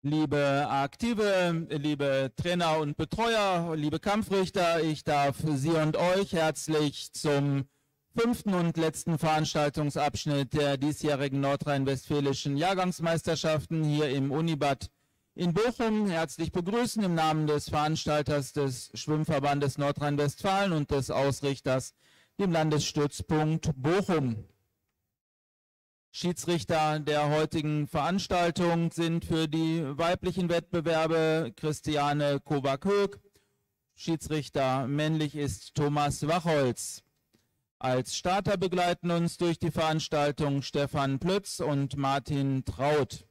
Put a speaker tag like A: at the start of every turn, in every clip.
A: Liebe Aktive, liebe Trainer und Betreuer, liebe Kampfrichter, ich darf Sie und euch herzlich zum 5. und letzten Veranstaltungsabschnitt der diesjährigen nordrhein-westfälischen Jahrgangsmeisterschaften hier im Unibad in Bochum herzlich begrüßen im Namen des Veranstalters des Schwimmverbandes Nordrhein-Westfalen und des Ausrichters, dem Landesstützpunkt Bochum. Schiedsrichter der heutigen Veranstaltung sind für die weiblichen Wettbewerbe Christiane Kowak-Höck. Schiedsrichter männlich ist Thomas Wachholz. Als Starter begleiten uns durch die Veranstaltung Stefan Plütz und Martin Traut.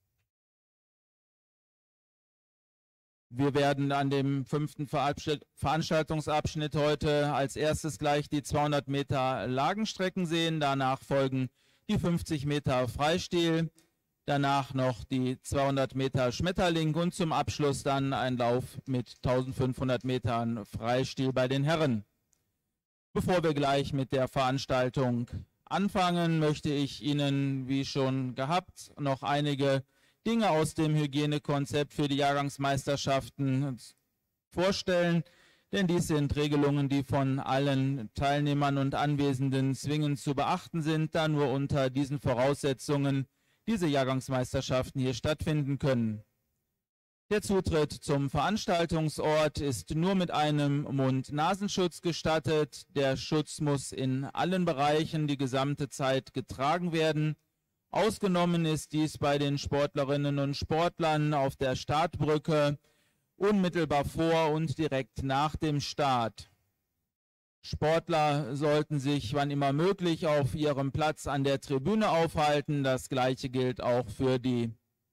A: Wir werden an dem 5. Veranstaltungsabschnitt heute als erstes gleich die 200 Meter Lagenstrecken sehen. Danach folgen die 50 Meter Freistil, danach noch die 200 Meter Schmetterling und zum Abschluss dann ein Lauf mit 1500 Metern Freistil bei den Herren. Bevor wir gleich mit der Veranstaltung anfangen, möchte ich Ihnen, wie schon gehabt, noch einige Dinge aus dem Hygienekonzept für die Jahrgangsmeisterschaften vorstellen. Denn dies sind Regelungen, die von allen Teilnehmern und Anwesenden zwingend zu beachten sind, da nur unter diesen Voraussetzungen diese Jahrgangsmeisterschaften hier stattfinden können. Der Zutritt zum Veranstaltungsort ist nur mit einem Mund-Nasenschutz gestattet. Der Schutz muss in allen Bereichen die gesamte Zeit getragen werden. Ausgenommen ist dies bei den Sportlerinnen und Sportlern auf der Startbrücke, unmittelbar vor und direkt nach dem Start. Sportler sollten sich, wann immer möglich, auf ihrem Platz an der Tribüne aufhalten. Das Gleiche gilt auch für die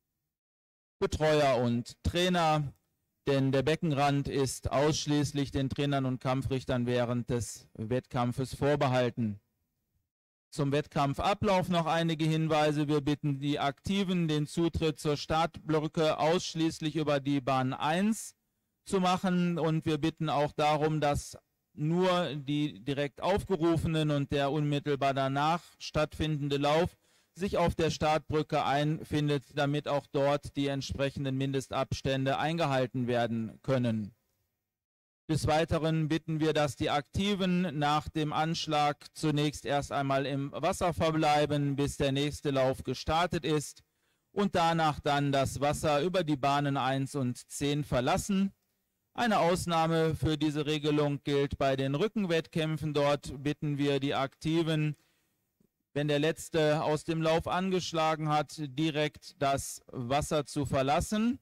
A: Betreuer und Trainer, denn der Beckenrand ist ausschließlich den Trainern und Kampfrichtern während des Wettkampfes vorbehalten. Zum Wettkampfablauf noch einige Hinweise. Wir bitten die Aktiven, den Zutritt zur Startbrücke ausschließlich über die Bahn 1 zu machen. Und wir bitten auch darum, dass nur die direkt aufgerufenen und der unmittelbar danach stattfindende Lauf sich auf der Startbrücke einfindet, damit auch dort die entsprechenden Mindestabstände eingehalten werden können. Des Weiteren bitten wir, dass die Aktiven nach dem Anschlag zunächst erst einmal im Wasser verbleiben, bis der nächste Lauf gestartet ist und danach dann das Wasser über die Bahnen 1 und 10 verlassen. Eine Ausnahme für diese Regelung gilt bei den Rückenwettkämpfen. Dort bitten wir die Aktiven, wenn der Letzte aus dem Lauf angeschlagen hat, direkt das Wasser zu verlassen.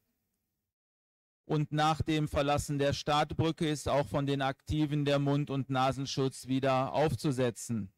A: Und nach dem Verlassen der Startbrücke ist auch von den Aktiven der Mund- und Nasenschutz wieder aufzusetzen.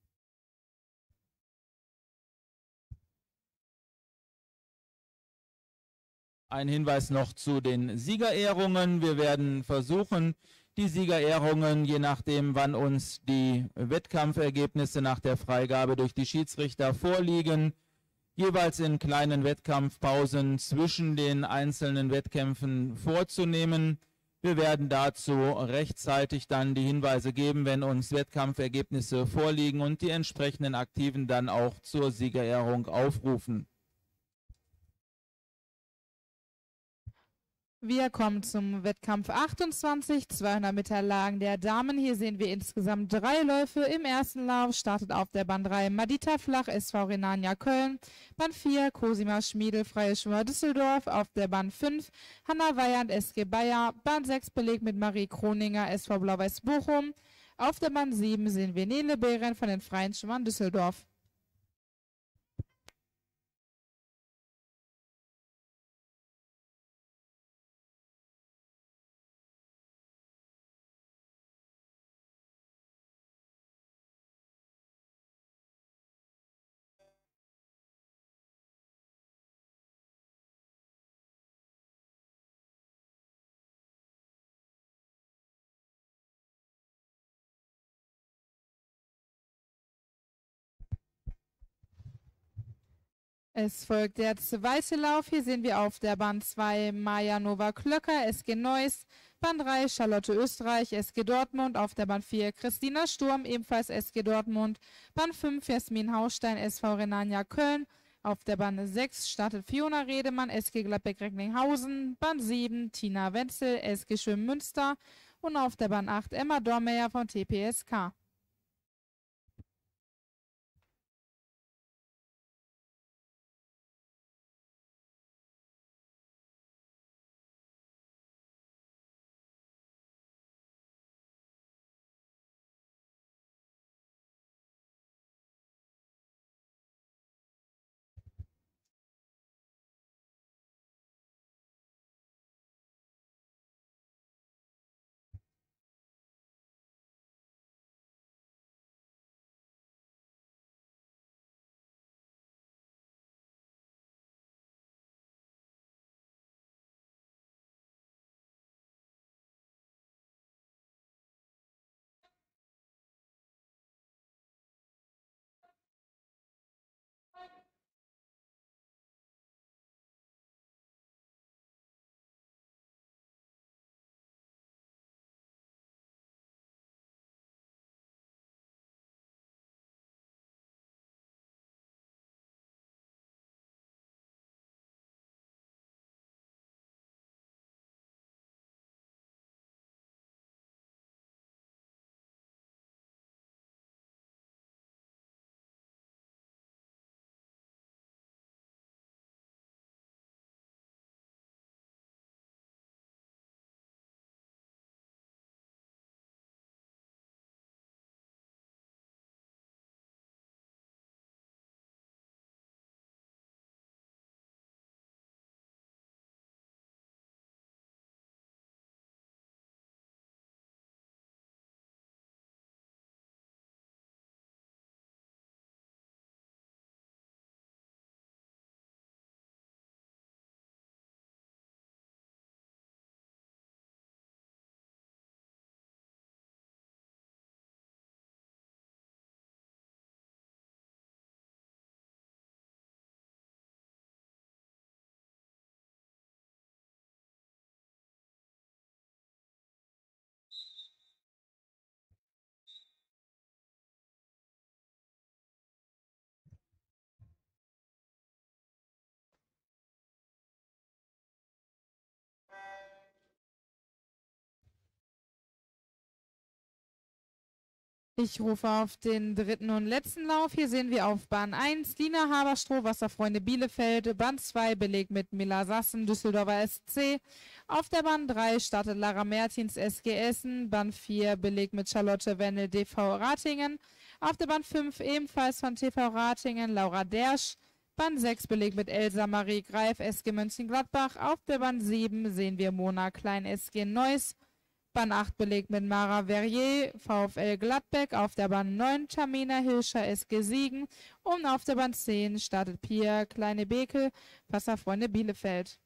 A: Ein Hinweis noch zu den Siegerehrungen. Wir werden versuchen, die Siegerehrungen, je nachdem, wann uns die Wettkampfergebnisse nach der Freigabe durch die Schiedsrichter vorliegen, jeweils in kleinen Wettkampfpausen zwischen den einzelnen Wettkämpfen vorzunehmen. Wir werden dazu rechtzeitig dann die Hinweise geben, wenn uns Wettkampfergebnisse vorliegen und die entsprechenden Aktiven dann auch zur Siegerehrung aufrufen.
B: Wir kommen zum Wettkampf 28, 200 Meter Lagen der Damen. Hier sehen wir insgesamt 3 Läufe. Im ersten Lauf startet auf der Bahn 3 Madita Flach, SV Rhenania Köln. Bahn 4 Cosima Schmiedel, Freie Schwimmer Düsseldorf. Auf der Bahn 5 Hanna Weyand, SG Bayer. Bahn 6 belegt mit Marie Kroninger, SV Blau-Weiß Bochum. Auf der Bahn 7 sehen wir Nele Behren von den Freien Schwimmern Düsseldorf. Es folgt der zweite Lauf. Hier sehen wir auf der Bahn 2 Maja Nova-Klöcker, SG Neuss. Bahn 3 Charlotte Österreich, SG Dortmund. Auf der Bahn 4 Christina Sturm, ebenfalls SG Dortmund. Bahn 5 Jasmin Haustein, SV Rhenania Köln. Auf der Bahn 6 startet Fiona Redemann, SG Gladbeck-Recklinghausen, Bahn 7 Tina Wenzel, SG Schwimmen-Münster und auf der Bahn 8 Emma Dormeyer von TPSK. Ich rufe auf den dritten und letzten Lauf. Hier sehen wir auf Bahn 1 Lina Haberstroh, Wasserfreunde Bielefeld. Bahn 2 belegt mit Mila Sassen, Düsseldorfer SC. Auf der Bahn 3 startet Lara Mertins, SG Essen. Bahn 4 belegt mit Charlotte Wendel, DV Ratingen. Auf der Bahn 5 ebenfalls von TV Ratingen Laura Dersch. Bahn 6 belegt mit Elsa Marie Greif, SG Mönchengladbach. Auf der Bahn 7 sehen wir Mona Klein, SG Neuss. Bahn 8 belegt mit Mara Verrier, VfL Gladbeck. Auf der Bahn 9 Tamina Hilscher, SG Siegen. Und auf der Bahn 10 startet Pia Kleine-Bekel, Wasserfreunde Bielefeld.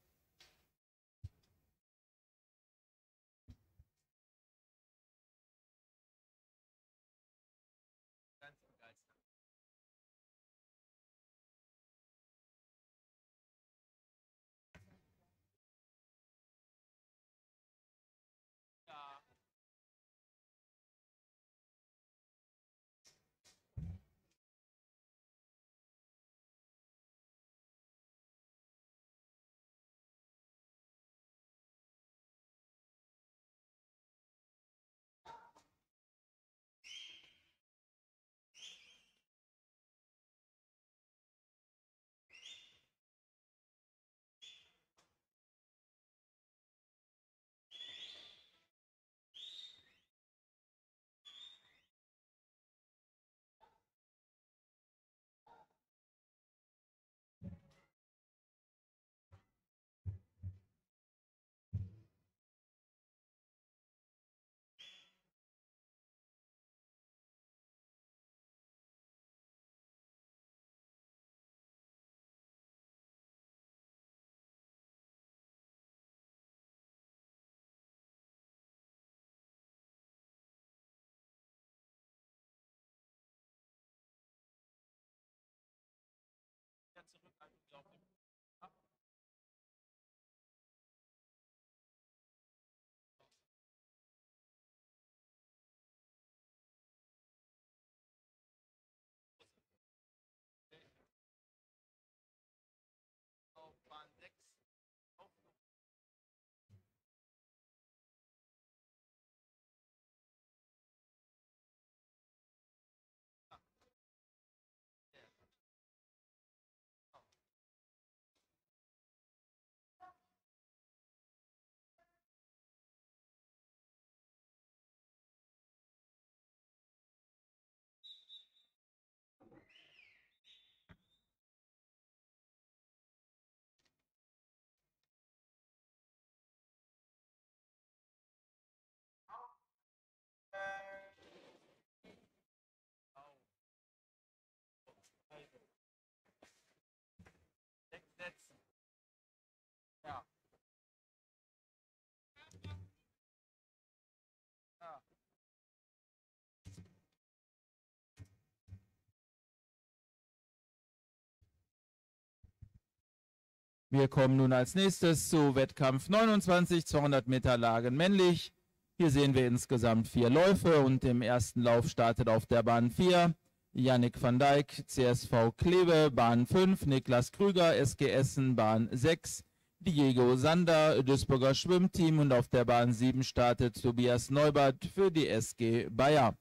A: Wir kommen nun als nächstes zu Wettkampf 29, 200 Meter Lagen männlich. Hier sehen wir insgesamt 4 Läufe und im ersten Lauf startet auf der Bahn 4 Yannick van Dijk, CSV Kleve, Bahn 5, Niklas Krüger, SG Essen, Bahn 6, Diego Sander, Duisburger Schwimmteam und auf der Bahn 7 startet Tobias Neubert für die SG Bayer.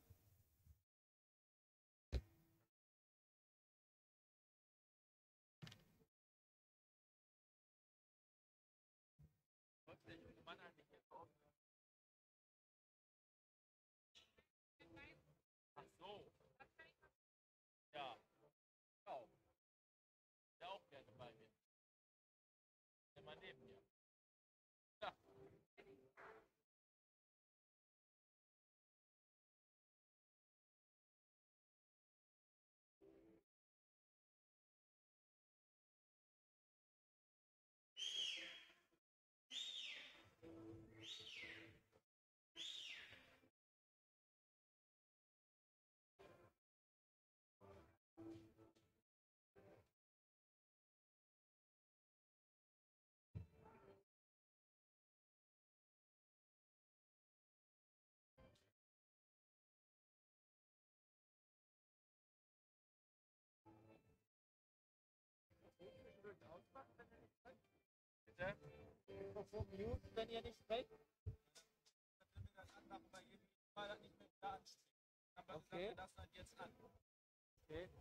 C: Vor Minuten, wenn ihr nicht sprecht. Okay. Okay.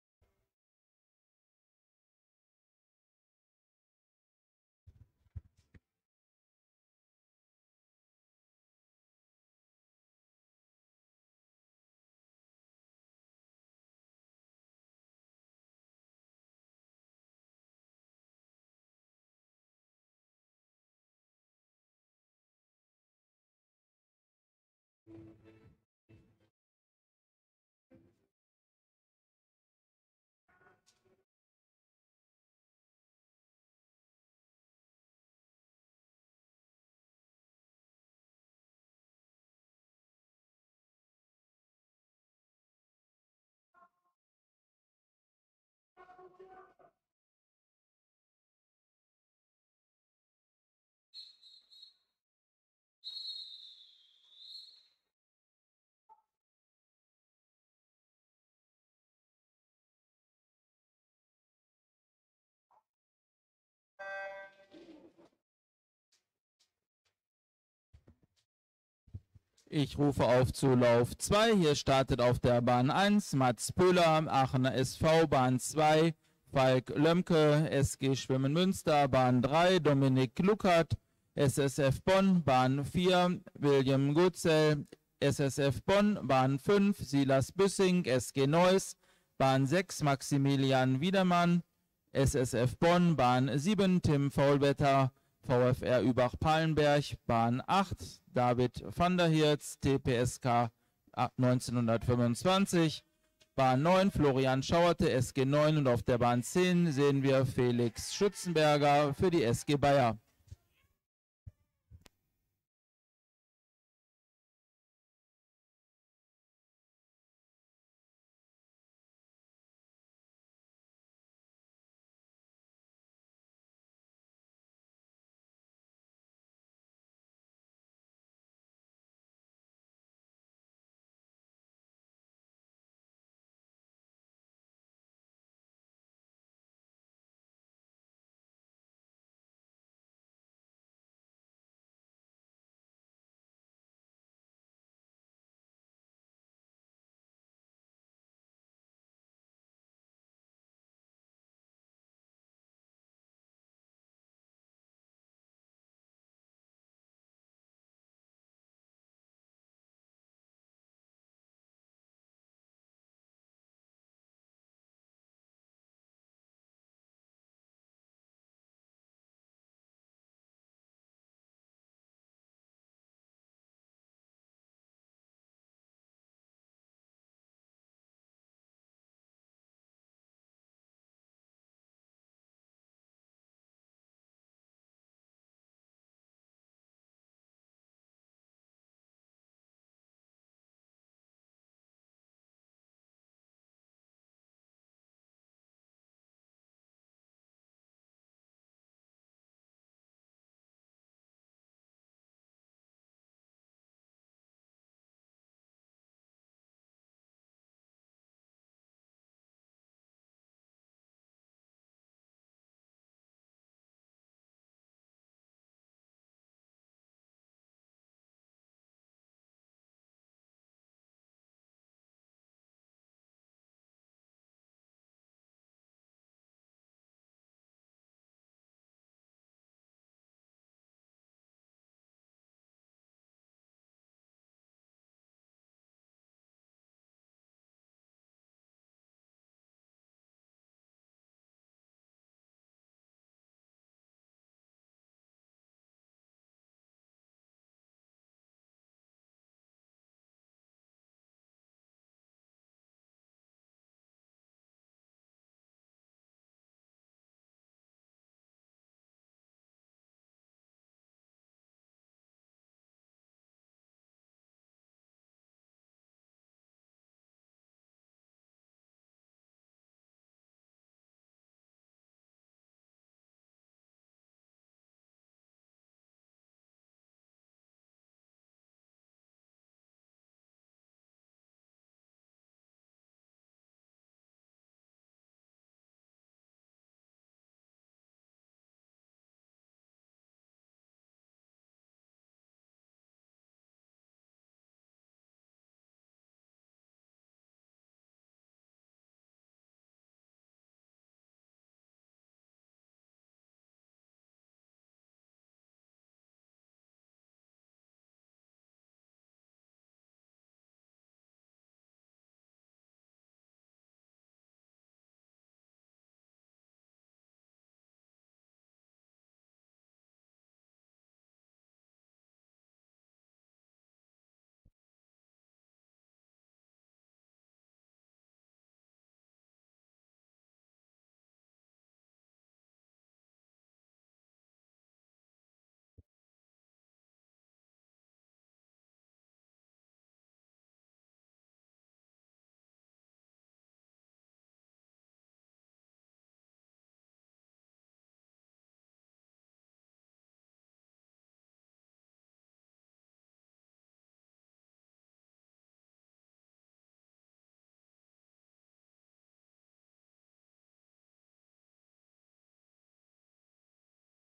A: Ich rufe auf zu Lauf 2. Hier startet auf der Bahn 1 Mats Pöhler, Aachener SV, Bahn 2 Falk Lömke, SG Schwimmen Münster, Bahn 3 Dominik Luckert, SSF Bonn, Bahn 4 William Gutzel, SSF Bonn, Bahn 5 Silas Büssing, SG Neuss, Bahn 6 Maximilian Wiedermann, SSF Bonn, Bahn 7 Tim Faulwetter, VfR Übach-Palenberg, Bahn 8, David van der Hirz, TPSK 1925, Bahn 9, Florian Schauerte, SG 9 und auf der Bahn 10 sehen wir Felix Schützenberger für die SG Bayer.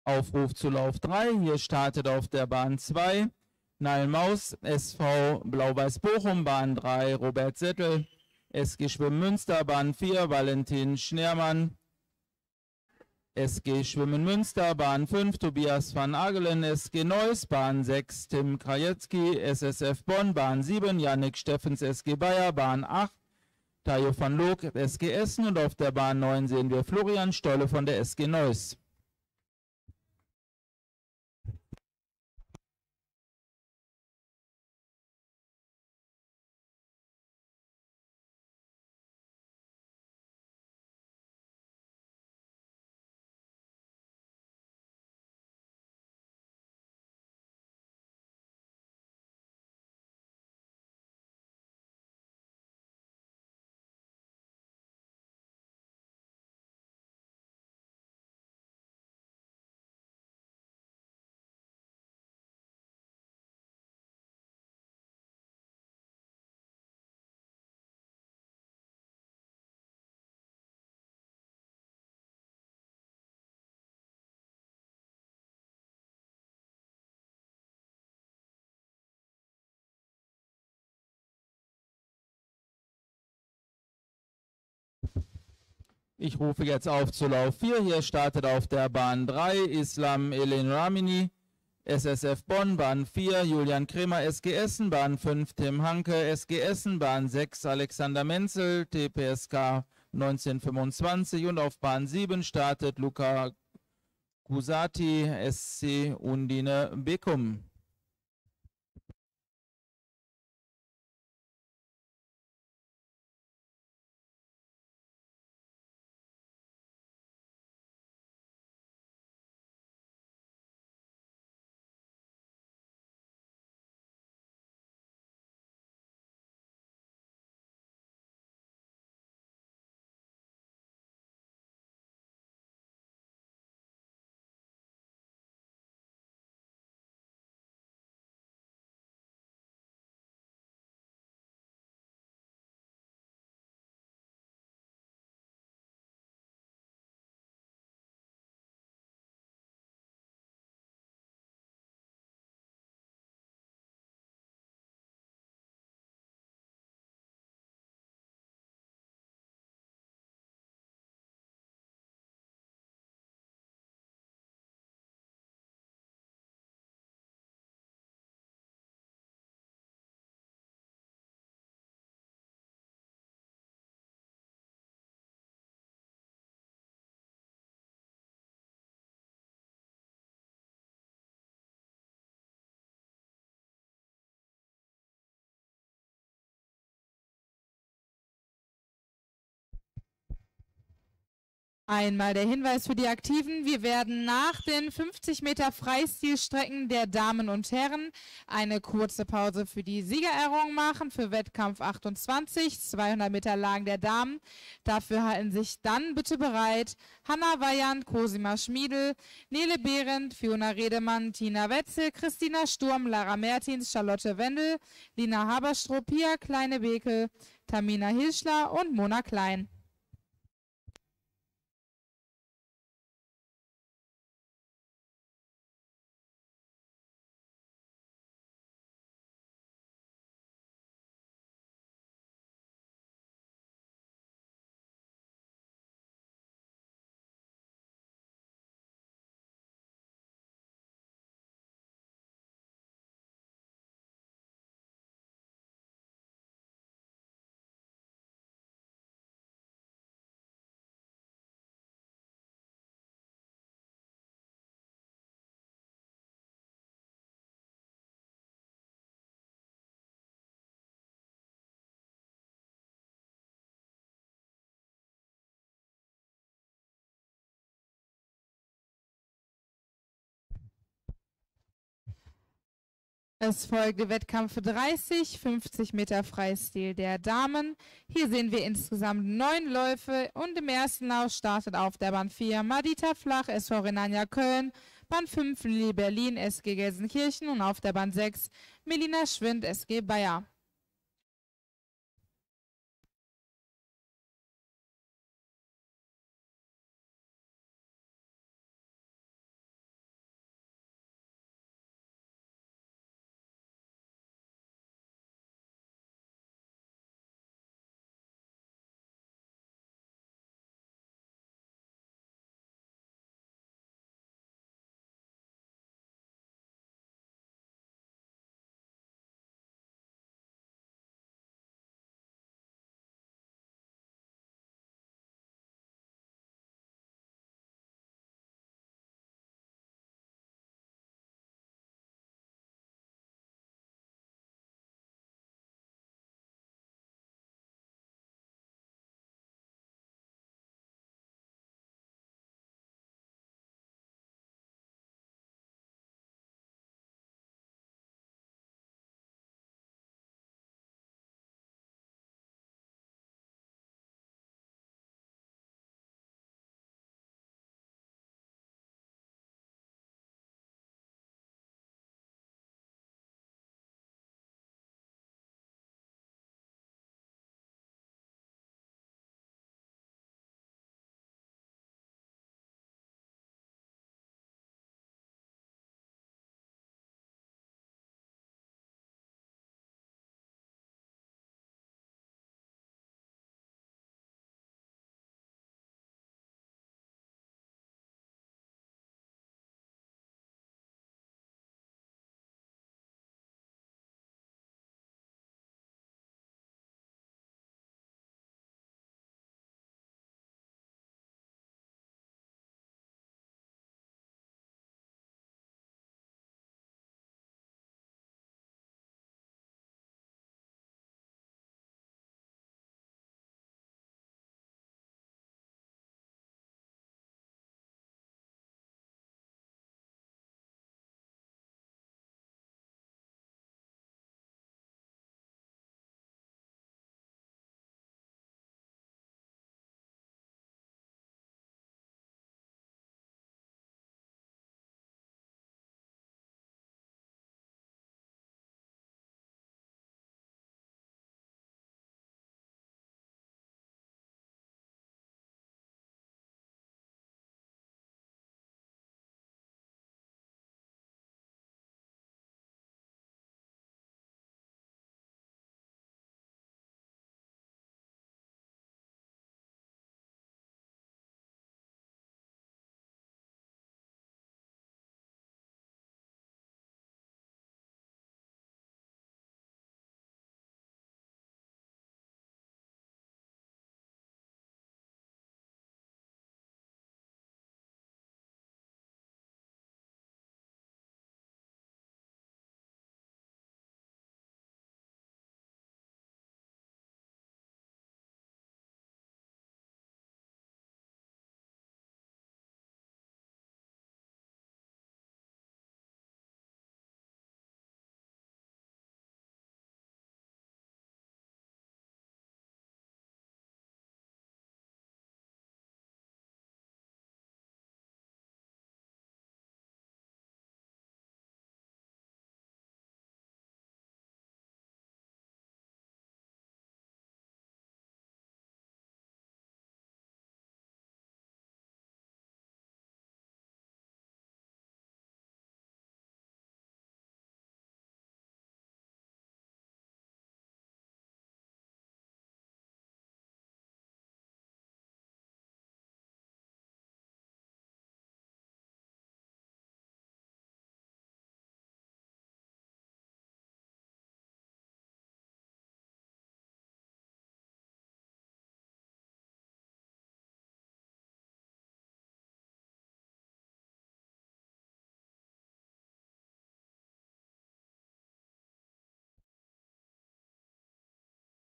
A: Aufruf zu Lauf 3. Hier startet auf der Bahn 2 Nile Maus, SV Blau-Weiß Bochum, Bahn 3 Robert Settel, SG Schwimmen Münster, Bahn 4 Valentin Schneermann, SG Schwimmen Münster, Bahn 5 Tobias van Agelen, SG Neuss, Bahn 6 Tim Krajewski, SSF Bonn, Bahn 7 Yannick Steffens, SG Bayer, Bahn 8 Tajo van Loog, SG Essen und auf der Bahn 9 sehen wir Florian Stolle von der SG Neuss. Ich rufe jetzt auf zu Lauf 4. Hier startet auf der Bahn 3 Islam Elen Ramini, SSF Bonn, Bahn 4 Julian Kremer, SG Essen, Bahn 5 Tim Hanke, SG Essen, Bahn 6 Alexander Menzel, TPSK 1925 und auf Bahn 7 startet Luca Gusati, SC Undine Beckum.
B: Einmal der Hinweis für die Aktiven. Wir werden nach den 50 Meter Freistilstrecken der Damen und Herren eine kurze Pause für die Siegerehrung machen für Wettkampf 28, 200 Meter Lagen der Damen. Dafür halten sich dann bitte bereit Hanna Weyand, Cosima Schmiedel, Nele Behrendt, Fiona Redemann, Tina Wetzel, Christina Sturm, Lara Mertins, Charlotte Wendel, Lina Haberstroh, Pia Kleine-Bekel, Tamina Hilschler und Mona Klein. Es folgte Wettkampf 30, 50 Meter Freistil der Damen. Hier sehen wir insgesamt 9 Läufe und im ersten Lauf startet auf der Bahn 4 Madita Flach, SV Rhenania Köln, Bahn 5 Lilly Berlin, SG Gelsenkirchen und auf der Bahn 6 Melina Schwind, SG Bayer.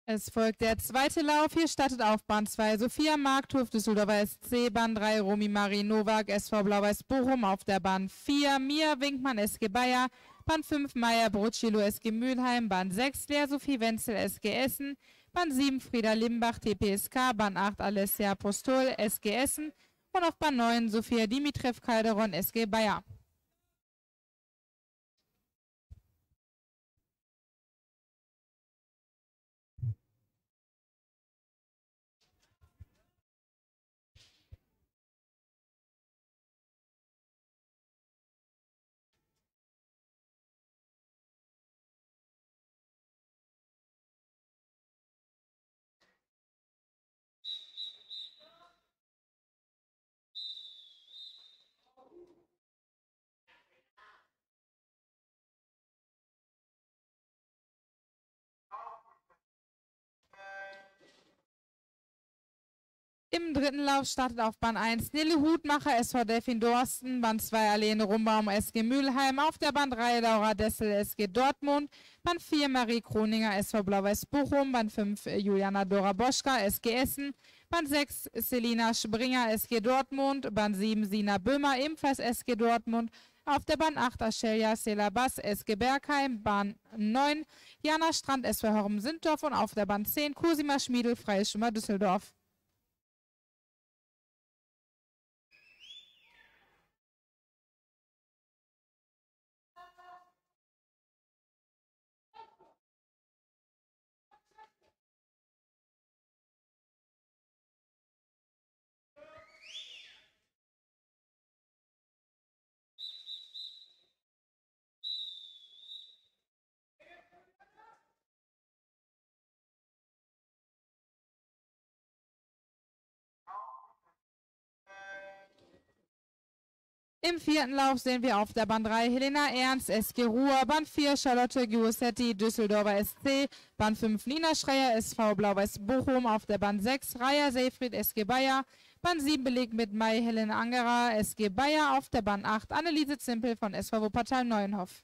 B: Es folgt der zweite Lauf. Hier startet auf Bahn 2 Sophia Markthuf, Düsseldorfer SC, Bahn 3 Romy Marie Nowak, SV Blau-Weiß Bochum, auf der Bahn 4 Mia Winkmann, SG Bayer, Bahn 5 Maya Brutschilo, SG Mülheim, Bahn 6 Lea Sophie Wenzel, SG Essen, Bahn 7 Frieda Limbach, TPSK, Bahn 8 Alessia Apostol, SG Essen und auf Bahn 9 Sophia Dimitrev Calderon, SG Bayer. Im dritten Lauf startet auf Bahn 1 Nele Hutmacher, SV Delfin Dorsten, Bahn 2 Alene Rumbaum, SG Mülheim, auf der Bahn 3 Laura Dessel, SG Dortmund, Bahn 4 Marie Kroninger, SV Blau-Weiß Bochum, Bahn 5 Juliana Dora Boschka, SG Essen, Bahn 6 Selina Springer, SG Dortmund, Bahn 7 Sina Böhmer, ebenfalls SG Dortmund, auf der Bahn 8 Aschelia Selabas, SG Bergheim, Bahn 9 Jana Strand, SV Horem-Sindorf und auf der Bahn 10 Cosima Schmiedel, Freies Schwimmer Düsseldorf. Im vierten Lauf sehen wir auf der Bahn 3 Helena Ernst, SG Ruhr, Bahn 4 Charlotte Giusetti, Düsseldorfer SC, Bahn 5 Nina Schreier, SV Blau-Weiß Bochum, auf der Bahn 6 Raya Seefried, SG Bayer, Bahn 7 belegt mit Mai Helen Angerer, SG Bayer, auf der Bahn 8 Anneliese Zimpel von SV Wuppertal Neuenhof.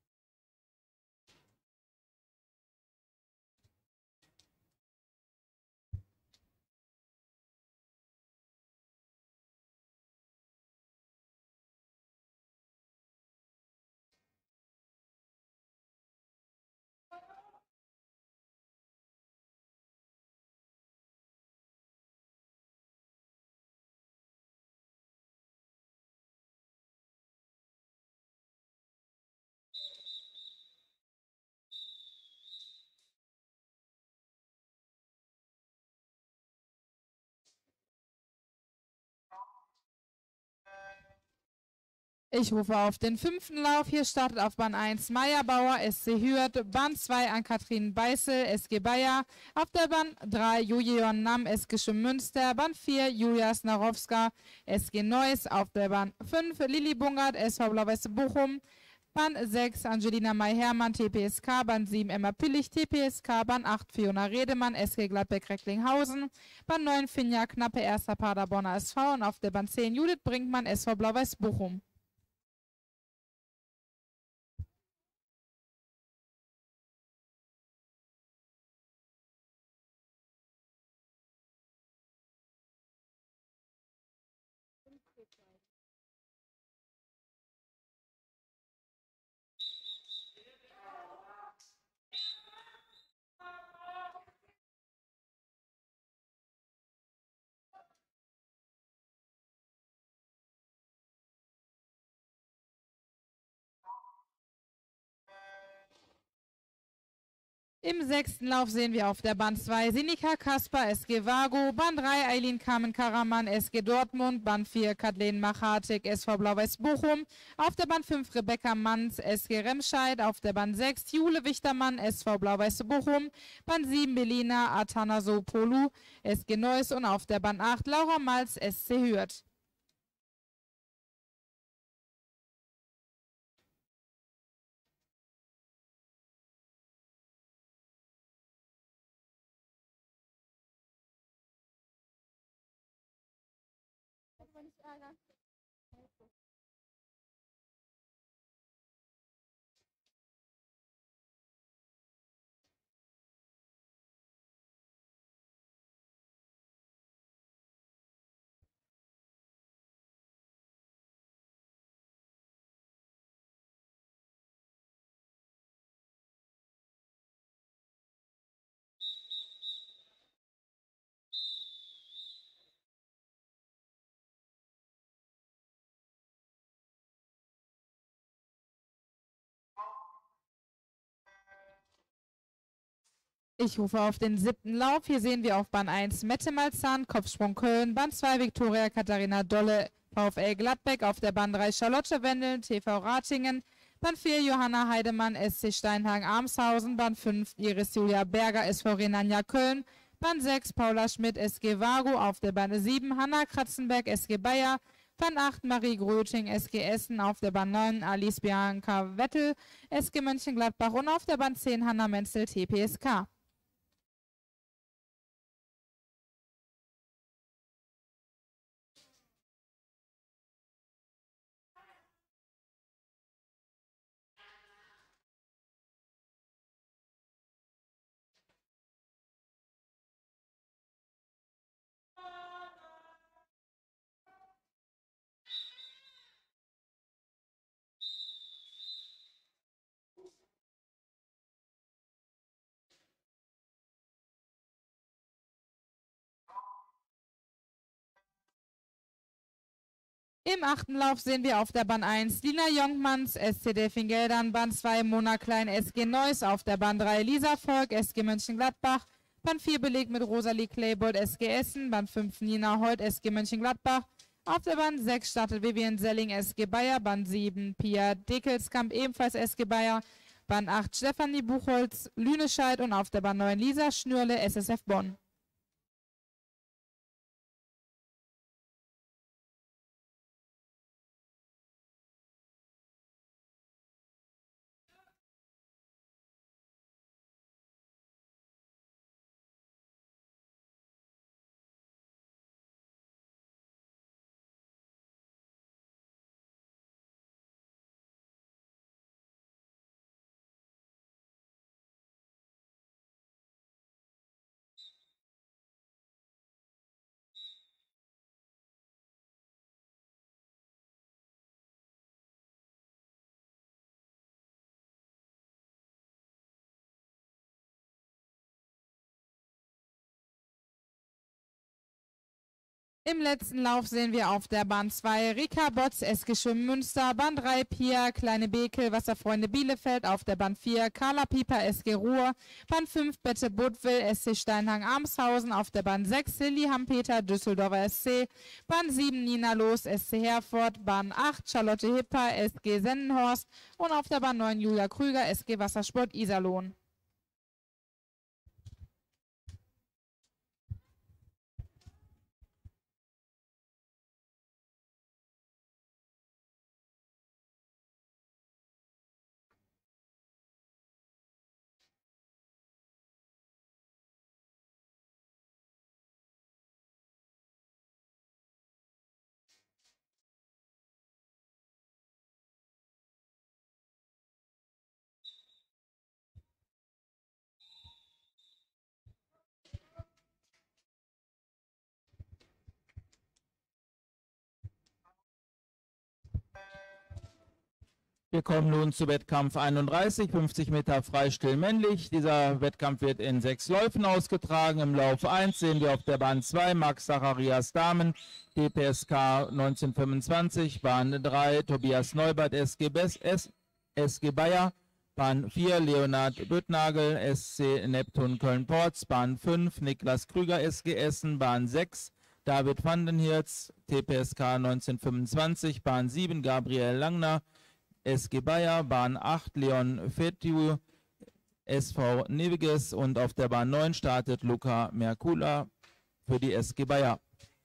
B: Ich rufe auf den fünften Lauf. Hier startet auf Bahn 1 Maya Bauer, SC Hürth, Bahn 2 Ann-Kathrin Beißel, SG Bayer, auf der Bahn 3 Julion Namm, SG Münster, Bahn 4 Julia Snarowska, SG Neuss, auf der Bahn 5 Lili Bungert, SV Blau-Weiß Bochum, Bahn 6 Angelina May-Hermann, TPSK, Bahn 7 Emma Pillich, TPSK, Bahn 8 Fiona Redemann, SG Gladbeck-Recklinghausen, Bahn 9 Finja Knappe, 1. Paderborner SV und auf der Bahn 10 Judith Brinkmann, SV Blau-Weiß Bochum. Im sechsten Lauf sehen wir auf der Bahn 2 Sinika Kasper, SG Vago, Bahn 3 Eileen Carmen Karaman, SG Dortmund, Bahn 4 Kathleen Machatik, SV Blau-Weiß Bochum, auf der Bahn 5 Rebecca Manns, SG Remscheid, auf der Bahn 6 Jule Wichtermann, SV Blau-Weiß Bochum, Bahn 7 Melina Atanasopoulou, SG Neuss und auf der Bahn 8 Laura Malz, SC Hürth. Ich rufe auf den 7. Lauf. Hier sehen wir auf Bahn 1 Mette Malzahn, Kopfsprung Köln, Bahn 2 Viktoria Katharina Dolle, VfL Gladbeck, auf der Bahn 3 Charlotte Wendeln, TV Ratingen, Bahn 4 Johanna Heidemann, SC Steinhagen Armshausen, Bahn 5 Iris Julia Berger, SV Rhenania Köln, Bahn 6 Paula Schmidt, SG Vago, auf der Bahn 7 Hanna Kratzenberg, SG Bayer, Bahn 8 Marie Gröting, SG Essen, auf der Bahn 9 Alice Bianca Wettel, SG Mönchengladbach und auf der Bahn 10 Hanna Menzel, TPSK. Im 8. Lauf sehen wir auf der Bahn 1 Lina Jongmanns, SC Delfingeldern, Bahn 2 Mona Klein, SG Neuss, auf der Bahn 3 Lisa Volk, SG Mönchengladbach, Bahn 4 belegt mit Rosalie Claybold, SG Essen, Bahn 5 Nina Holt, SG Mönchengladbach, auf der Bahn 6 startet Vivian Selling, SG Bayer, Bahn 7 Pia Dekelskamp, ebenfalls SG Bayer, Bahn 8 Stefanie Buchholz, Lünescheid und auf der Bahn 9 Lisa Schnürle, SSF Bonn. Im letzten Lauf sehen wir auf der Bahn 2 Rika Botz, SG Schwimmen Münster, Bahn 3 Pia Kleine Bekel, Wasserfreunde Bielefeld, auf der Bahn 4 Carla Pieper, SG Ruhr, Bahn 5 Bette Budwil, SC Steinhagen Armshausen, auf der Bahn 6 Lilly Hampeter, Düsseldorfer SC, Bahn 7 Nina Loos, SC Herford, Bahn 8 Charlotte Hipper, SG Sennenhorst und auf der Bahn 9 Julia Krüger, SG Wassersport Iserlohn.
A: Wir kommen nun zu Wettkampf 31, 50 Meter Freistil männlich. Dieser Wettkampf wird in 6 Läufen ausgetragen. Im Lauf 1 sehen wir auf der Bahn 2 Max Zacharias Damen, DPSK 1925, Bahn 3 Tobias Neubert, SG Bayer, Bahn 4 Leonhard Büttnagel, SC Neptun Köln-Porz, Bahn 5 Niklas Krüger, SG Essen, Bahn 6 David Vandenhirz, TPSK 1925, Bahn 7 Gabriel Langner, SG Bayer, Bahn 8 Leon Fetiu, SV Neviges und auf der Bahn 9 startet Luca Merkula für die SG Bayer.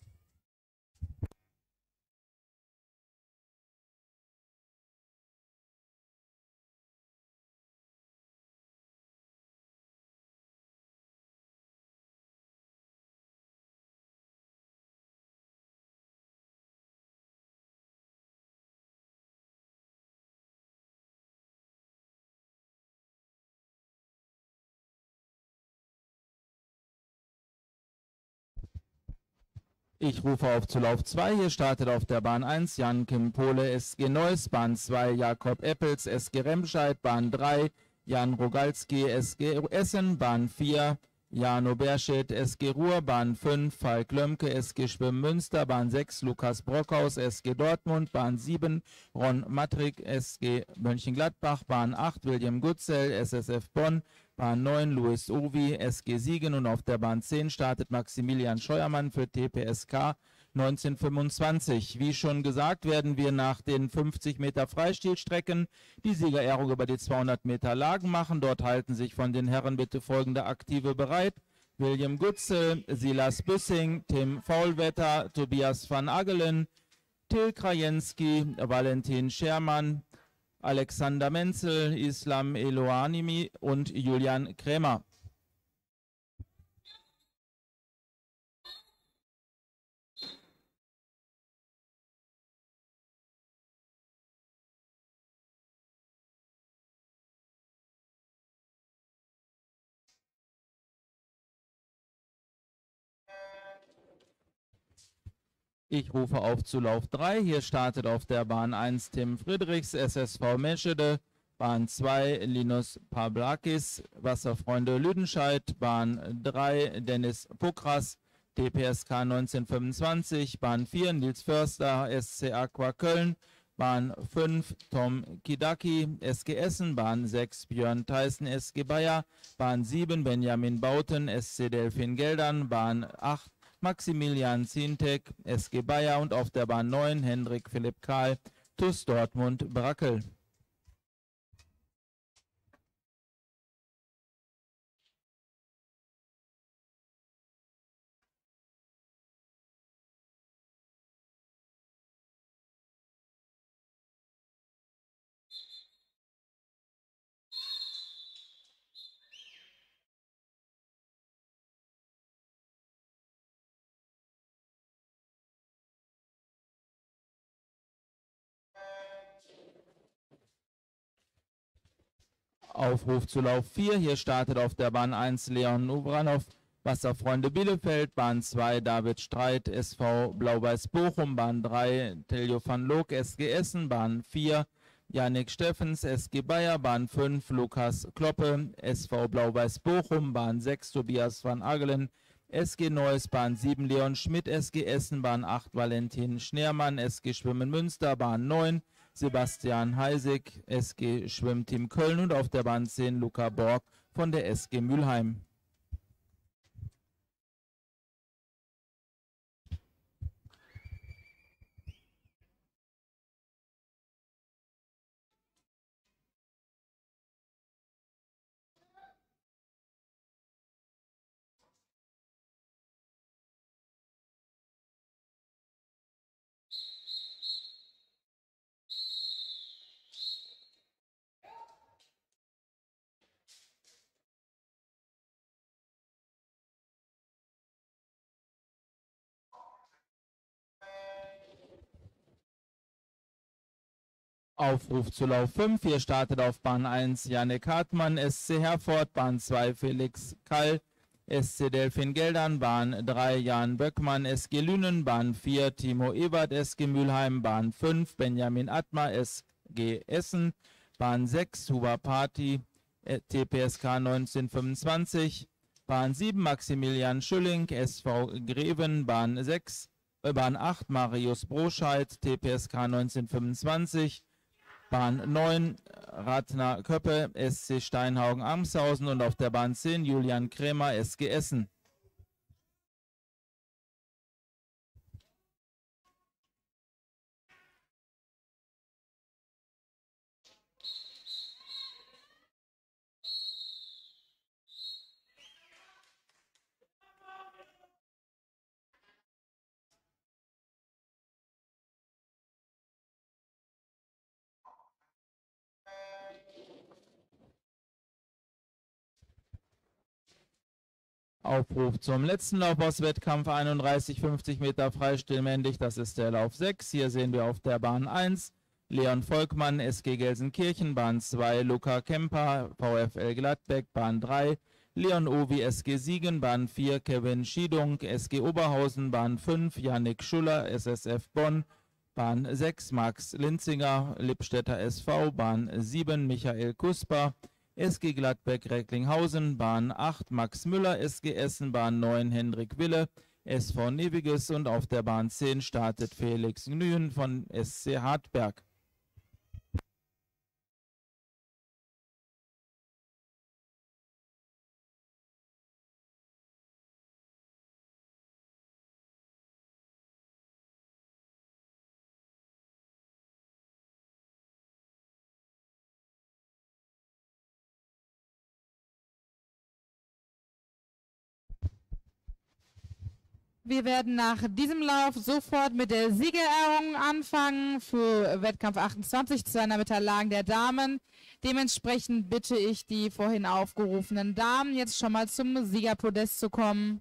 A: Ich rufe auf zu Lauf 2. Hier startet auf der Bahn 1 Jan Kim Pohle, SG Neuss, Bahn 2 Jakob Eppels, SG Remscheid, Bahn 3 Jan Rogalski, SG Essen, Bahn 4 Jano Berschet, SG Ruhr, Bahn 5 Falk Lömke, SG Schwimmen Münster, Bahn 6 Lukas Brockhaus, SG Dortmund, Bahn 7 Ron Matrik, SG Mönchengladbach, Bahn 8 William Gutzel, SSF Bonn, Bahn 9 Louis Ovi, SG Siegen, und auf der Bahn 10 startet Maximilian Scheuermann für TPSK 1925. Wie schon gesagt, werden wir nach den 50 Meter Freistilstrecken die Siegerehrung über die 200 Meter Lagen machen. Dort halten sich von den Herren bitte folgende Aktive bereit: William Gutzel, Silas Büssing, Tim Faulwetter, Tobias van Agelen, Till Krajewski, Valentin Schermann, Alexander Menzel, Islam Eloanimi und Julian Krämer. Ich rufe auf zu Lauf 3. Hier startet auf der Bahn 1 Tim Friedrichs, SSV Meschede, Bahn 2 Linus Pavlakis, Wasserfreunde Lüdenscheid, Bahn 3 Dennis Pokras, TPSK 1925, Bahn 4 Nils Förster, SC Aqua Köln, Bahn 5 Tom Kidaki, SG Essen, Bahn 6 Björn Theissen, SG Bayer, Bahn 7 Benjamin Bauten, SC Delfin Geldern, Bahn 8 Maximilian Zientek, SG Bayer, und auf der Bahn 9 Hendrik Philipp Kahl, TuS Dortmund Brackel. Aufruf zu Lauf 4. Hier startet auf der Bahn 1 Leon Ubranov, Wasserfreunde Bielefeld, Bahn 2 David Streit, SV Blau-Weiß Bochum, Bahn 3 Teljo van Look, SG Essen, Bahn 4 Yannick Steffens, SG Bayer, Bahn 5 Lukas Kloppe, SV Blau-Weiß Bochum, Bahn 6 Tobias van Agelen, SG Neuss, Bahn 7 Leon Schmidt, SG Essen, Bahn 8 Valentin Schneermann, SG Schwimmen Münster, Bahn 9 Sebastian Heisig, SG Schwimmteam Köln, und auf der Bahn 10 Luca Borg von der SG Mülheim. Aufruf zu Lauf 5. Hier startet auf Bahn 1 Janik Hartmann, SC Herford, Bahn 2 Felix Kall, SC Delfin Geldern, Bahn 3 Jan Böckmann, SG Lünen, Bahn 4 Timo Ebert, SG Mülheim, Bahn 5 Benjamin Atmar, SG Essen, Bahn 6 Huber Party, TPSK 1925, Bahn 7 Maximilian Schülling, SV Greven, Bahn 8 Marius Broscheid, TPSK 1925, Bahn 9 Ratner Köppe, SC Steinhaugen-Amshausen, und auf der Bahn 10 Julian Krämer, SG Essen. Aufruf zum letzten Lauf aus Wettkampf 31, 50 Meter Freistil männlich, das ist der Lauf 6. Hier sehen wir auf der Bahn 1 Leon Volkmann, SG Gelsenkirchen, Bahn 2 Luca Kemper, VfL Gladbeck, Bahn 3 Leon Ovi, SG Siegen, Bahn 4 Kevin Schiedung, SG Oberhausen, Bahn 5 Yannick Schuller, SSF Bonn, Bahn 6 Max Linzinger, Lippstädter SV, Bahn 7 Michael Kusper, SG Gladbeck Recklinghausen, Bahn 8 Max Müller, SG Essen, Bahn 9 Hendrik Wille, SV Neviges, und auf der Bahn 10 startet Felix Gnühen von SC Hartberg.
B: Wir werden nach diesem Lauf sofort mit der Siegerehrung anfangen für Wettkampf 28, 200 Meter Lagen der Damen. Dementsprechend bitte ich die vorhin aufgerufenen Damen jetzt schon mal zum Siegerpodest zu kommen.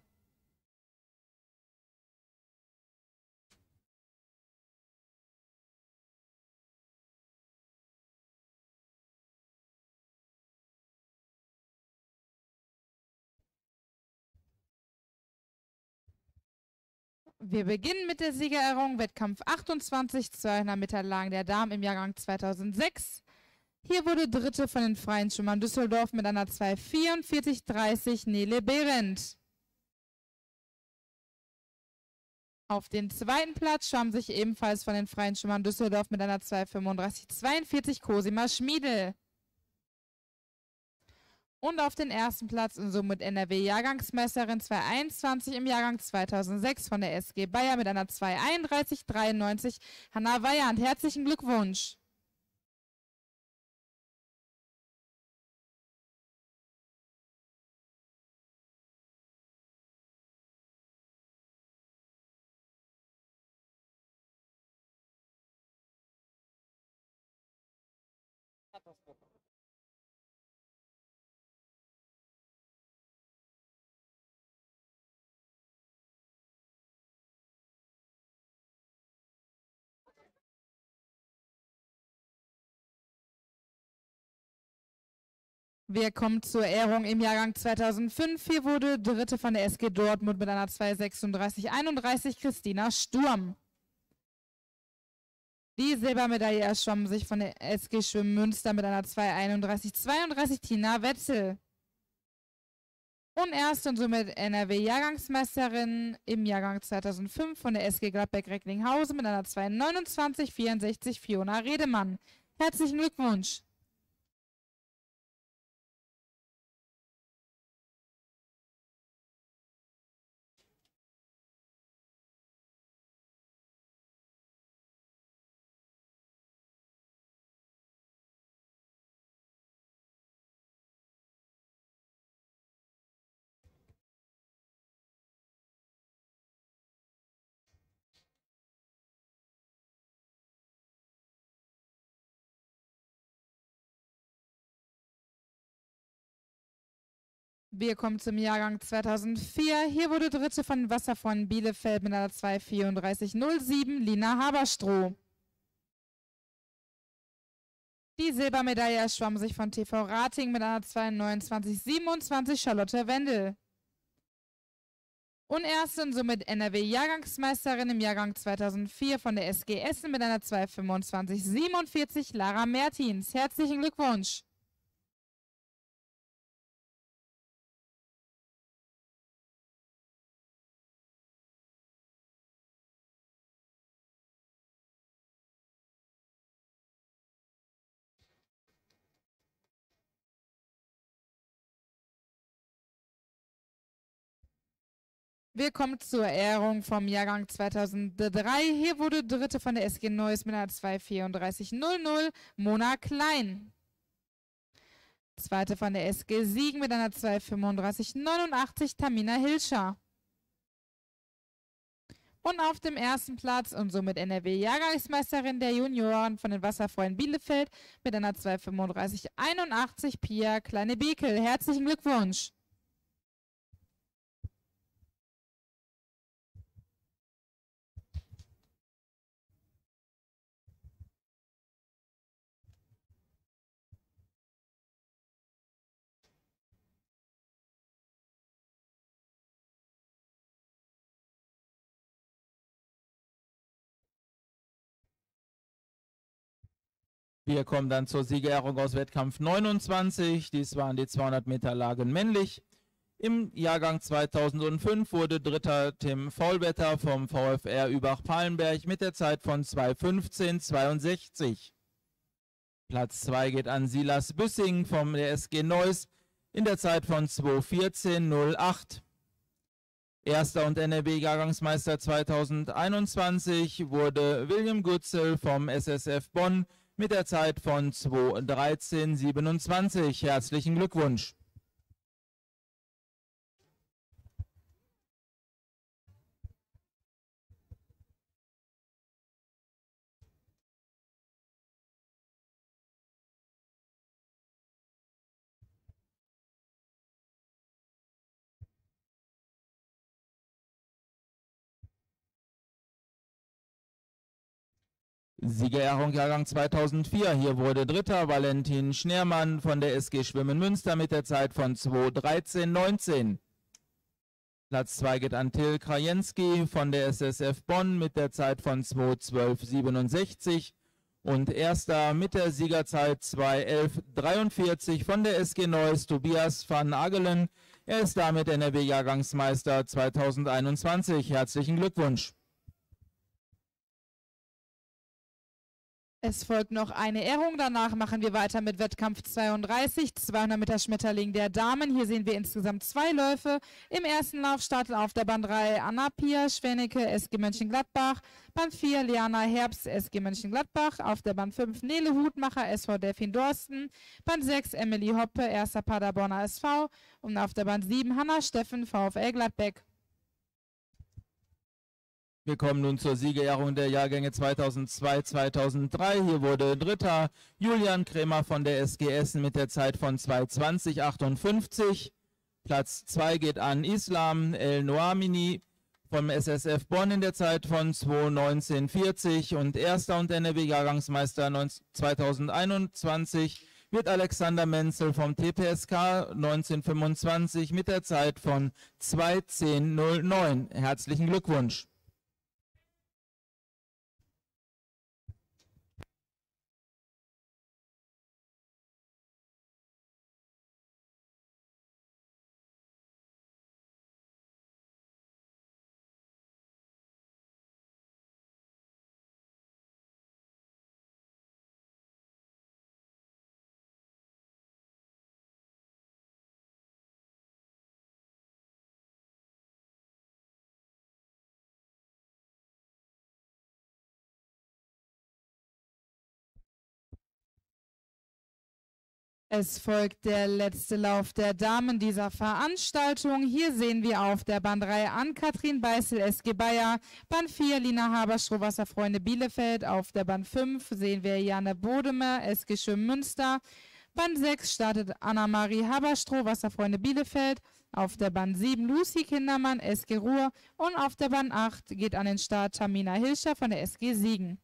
B: Wir beginnen mit der Siegerehrung, Wettkampf 28, 200 Meter Lagen der Damen im Jahrgang 2006. Hier wurde Dritte von den Freien Schwimmern Düsseldorf mit einer 2:44,30 Nele Behrendt. Auf den zweiten Platz schwamm sich ebenfalls von den Freien Schwimmern Düsseldorf mit einer 2:35,42 Cosima Schmiedel. Und auf den ersten Platz und somit NRW-Jahrgangsmeisterin 2:21 im Jahrgang 2006 von der SG Bayer mit einer 2:31,93 Hanna Weyand. Herzlichen Glückwunsch! Wir kommen zur Ehrung im Jahrgang 2005. Hier wurde Dritte von der SG Dortmund mit einer 2:36,31 Christina Sturm. Die Silbermedaille erschwamm sich von der SG Schwimmen Münster mit einer 2:31,32 Tina Wetzel. Und erst und somit NRW-Jahrgangsmeisterin im Jahrgang 2005 von der SG Gladbeck-Recklinghausen mit einer 2:29,64 Fiona Redemann. Herzlichen Glückwunsch! Wir kommen zum Jahrgang 2004. Hier wurde Dritte von Wasserfront Bielefeld mit einer 2:34,07 Lina Haberstroh. Die Silbermedaille erschwamm sich von TV Rating mit einer 2:29,27 Charlotte Wendel. Und erste und somit NRW-Jahrgangsmeisterin im Jahrgang 2004 von der SG Essen mit einer 2:25,47 Lara Mertins. Herzlichen Glückwunsch! Wir kommen zur Ehrung vom Jahrgang 2003. Hier wurde Dritte von der SG Neuss mit einer 2:34,00 Mona Klein. Zweite von der SG Siegen mit einer 2:35,89 Tamina Hilscher. Und auf dem ersten Platz und somit NRW-Jahrgangsmeisterin der Junioren von den Wasserfreunden Bielefeld mit einer 2:35,81 Pia Kleine-Bekel. Herzlichen Glückwunsch!
A: Wir kommen dann zur Siegerehrung aus Wettkampf 29. Dies waren die 200 Meter Lagen männlich. Im Jahrgang 2005 wurde Dritter Tim Faulwetter vom VfR Übach-Palenberg mit der Zeit von 2:15,62. Platz 2 geht an Silas Büssing vom der SG Neuss in der Zeit von 2:14,08. Erster und NRW-Jahrgangsmeister 2021 wurde William Gutzel vom SSF Bonn mit der Zeit von 2:13,27. Herzlichen Glückwunsch! Siegerehrung Jahrgang 2004. Hier wurde Dritter Valentin Schneermann von der SG Schwimmen Münster mit der Zeit von 2:13,19. Platz 2 geht an Till Krajewski von der SSF Bonn mit der Zeit von 2:12,67. Und erster mit der Siegerzeit 2:11,43 von der SG Neuss Tobias van Agelen. Er ist damit NRW-Jahrgangsmeister 2021. Herzlichen Glückwunsch.
B: Es folgt noch eine Ehrung, danach machen wir weiter mit Wettkampf 32, 200 Meter Schmetterling der Damen. Hier sehen wir insgesamt 2 Läufe. Im ersten Lauf startet auf der Bahn 3 Anna Pia Schwennecke, SG Mönchengladbach. Bahn 4 Liana Herbst, SG Mönchengladbach. Auf der Bahn 5 Nele Hutmacher, SV Delfin Dorsten. Bahn 6 Emily Hoppe, 1. Paderborner SV. Und auf der Bahn 7 Hanna Steffen, VfL Gladbeck.
A: Wir kommen nun zur Siegerehrung der Jahrgänge 2002, 2003. Hier wurde Dritter Julian Krämer von der SG Essen mit der Zeit von 2:20,58. Platz 2 geht an Islam El Noamini vom SSF Bonn in der Zeit von 2:19,40. Und erster und NRW-Jahrgangsmeister 2021 wird Alexander Menzel vom TPSK 1925 mit der Zeit von 2:10,09. Herzlichen Glückwunsch.
B: Es folgt der letzte Lauf der Damen dieser Veranstaltung. Hier sehen wir auf der Bahn 3 Ann-Kathrin Beißel, SG Bayer. Bahn 4 Lina Haber, Wasserfreunde Bielefeld. Auf der Bahn 5 sehen wir Janne Bodemer, SG Schwimmen Münster. Bahn 6 startet Anna-Marie Haberstroh, Wasserfreunde Bielefeld. Auf der Bahn 7 Lucy Kindermann, SG Ruhr. Und auf der Bahn 8 geht an den Start Tamina Hilscher von der SG Siegen.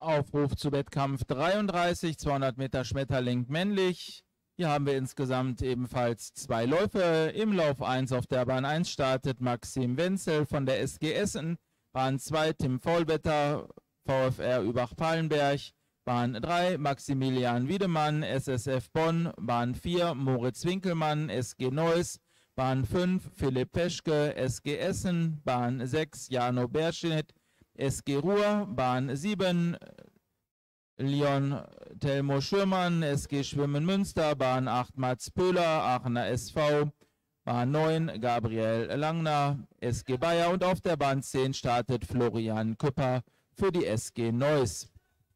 A: Aufruf zu Wettkampf 33, 200 Meter Schmetterling männlich. Hier haben wir insgesamt ebenfalls 2 Läufe. Im Lauf 1 auf der Bahn 1 startet Maxim Wenzel von der SG Essen. Bahn 2 Tim Faulbetter, VfR Übach-Palenberg. Bahn 3 Maximilian Wiedemann, SSF Bonn. Bahn 4 Moritz Winkelmann, SG Neuss. Bahn 5 Philipp Peschke, SG Essen. Bahn 6 Jano Berschnitt, SG Ruhr. Bahn 7 Leon Telmo Schürmann, SG Schwimmen Münster. Bahn 8 Mats Pöhler, Aachener SV. Bahn 9 Gabriel Langner, SG Bayer. Und auf der Bahn 10 startet Florian Küpper für die SG Neuss.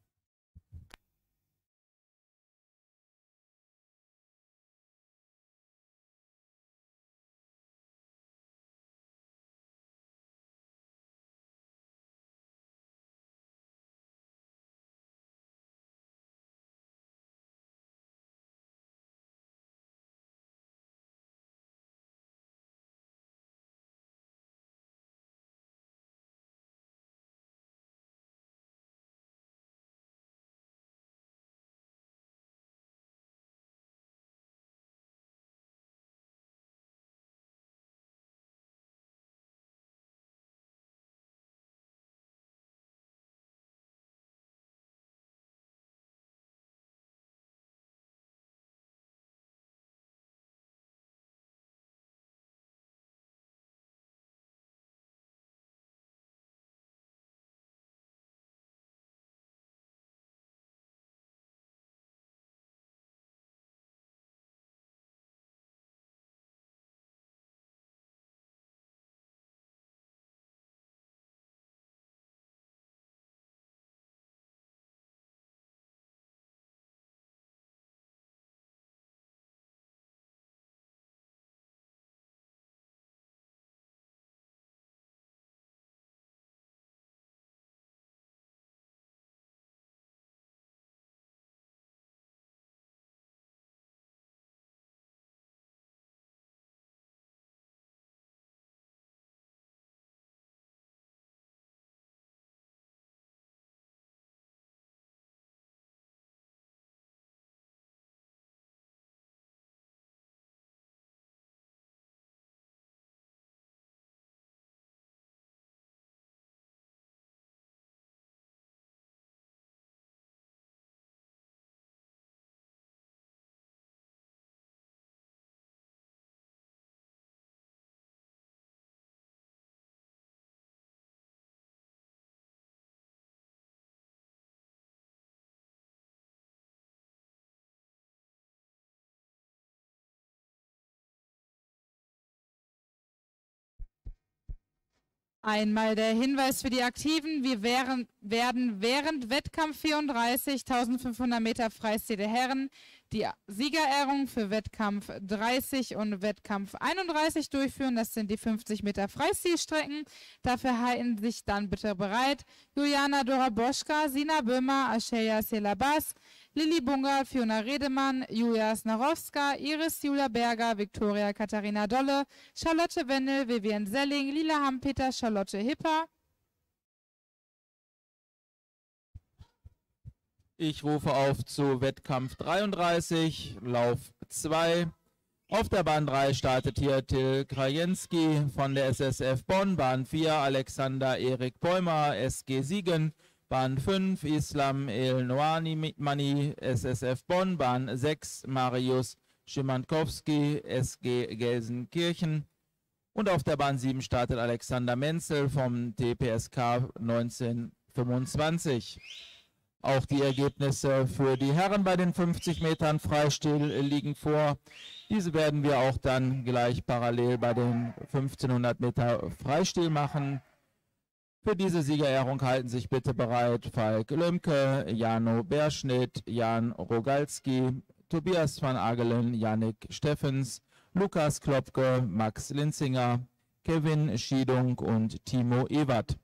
B: Einmal der Hinweis für die Aktiven, wir werden während Wettkampf 34, 1500 Meter Freistil der Herren, die Siegerehrung für Wettkampf 30 und Wettkampf 31 durchführen. Das sind die 50 Meter Freistilstrecken. Dafür halten sich dann bitte bereit Juliana Dora-Boschka, Sina Böhmer, Asheya Selabas, Lilly Bunga, Fiona Redemann, Julia Snarowska, Iris Julia Berger, Viktoria Katharina Dolle, Charlotte Wendel, Vivian Selling, Lila Hampeter, Charlotte Hipper.
A: Ich rufe auf zu Wettkampf 33, Lauf 2. Auf der Bahn 3 startet hier Till Krajewski von der SSF Bonn, Bahn 4 Alexander Erik Bäumer, SG Siegen, Bahn 5 Islam El Noani Mani, SSF Bonn, Bahn 6 Marius Schimankowski, SG Gelsenkirchen. Und auf der Bahn 7 startet Alexander Menzel vom TPSK 1925. Auch die Ergebnisse für die Herren bei den 50 Metern Freistil liegen vor. Diese werden wir auch dann gleich parallel bei den 1500 Meter Freistil machen. Für diese Siegerehrung halten sich bitte bereit Falk Lömke, Jano Berschnitt, Jan Rogalski, Tobias van Agelen, Yannick Steffens, Lukas Klopke, Max Linzinger, Kevin Schiedung und Timo Ewert.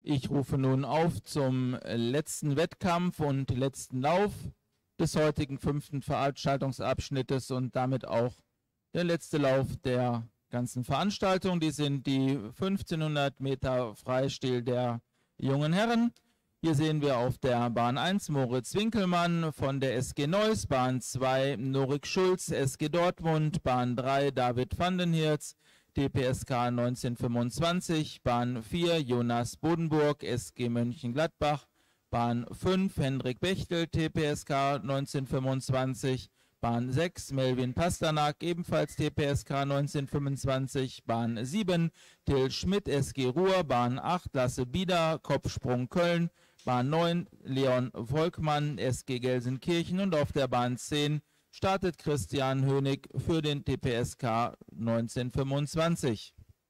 A: Ich rufe nun auf zum letzten Wettkampf und letzten Lauf des heutigen 5. Veranstaltungsabschnittes und damit auch der letzte Lauf der ganzen Veranstaltung. Die sind die 1500 Meter Freistil der jungen Herren. Hier sehen wir auf der Bahn 1 Moritz Winkelmann von der SG Neuss, Bahn 2 Norik Schulz, SG Dortmund, Bahn 3 David van den Hirz, TPSK 1925, Bahn 4 Jonas Bodenburg, SG Mönchengladbach, Bahn 5 Hendrik Bechtel, TPSK 1925, Bahn 6 Melvin Pasternak, ebenfalls TPSK 1925, Bahn 7 Till Schmidt, SG Ruhr, Bahn 8 Lasse Bieder, Kopfsprung Köln, Bahn 9 Leon Volkmann, SG Gelsenkirchen und auf der Bahn 10 startet Christian Hönig für den TPSK 1925.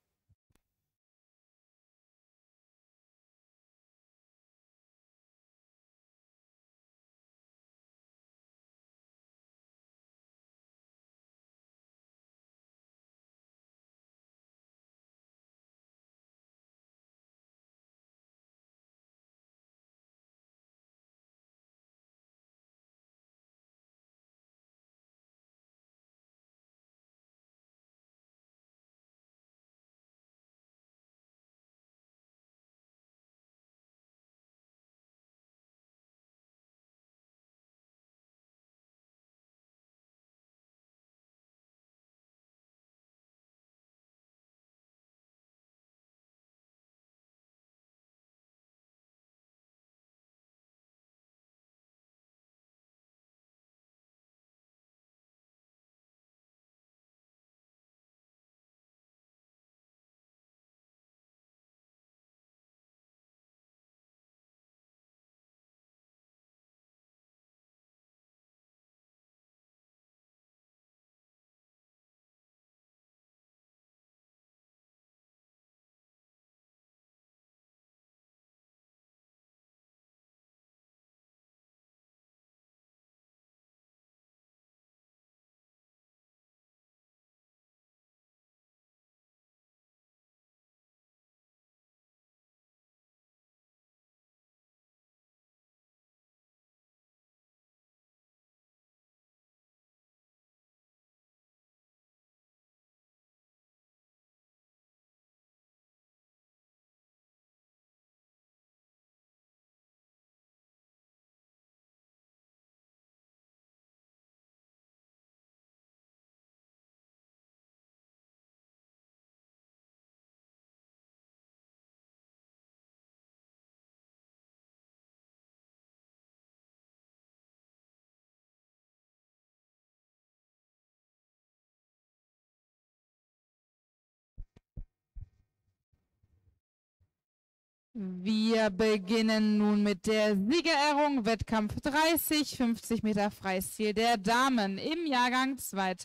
B: Wir beginnen nun mit der Siegerehrung, Wettkampf 30, 50 Meter Freistil der Damen im Jahrgang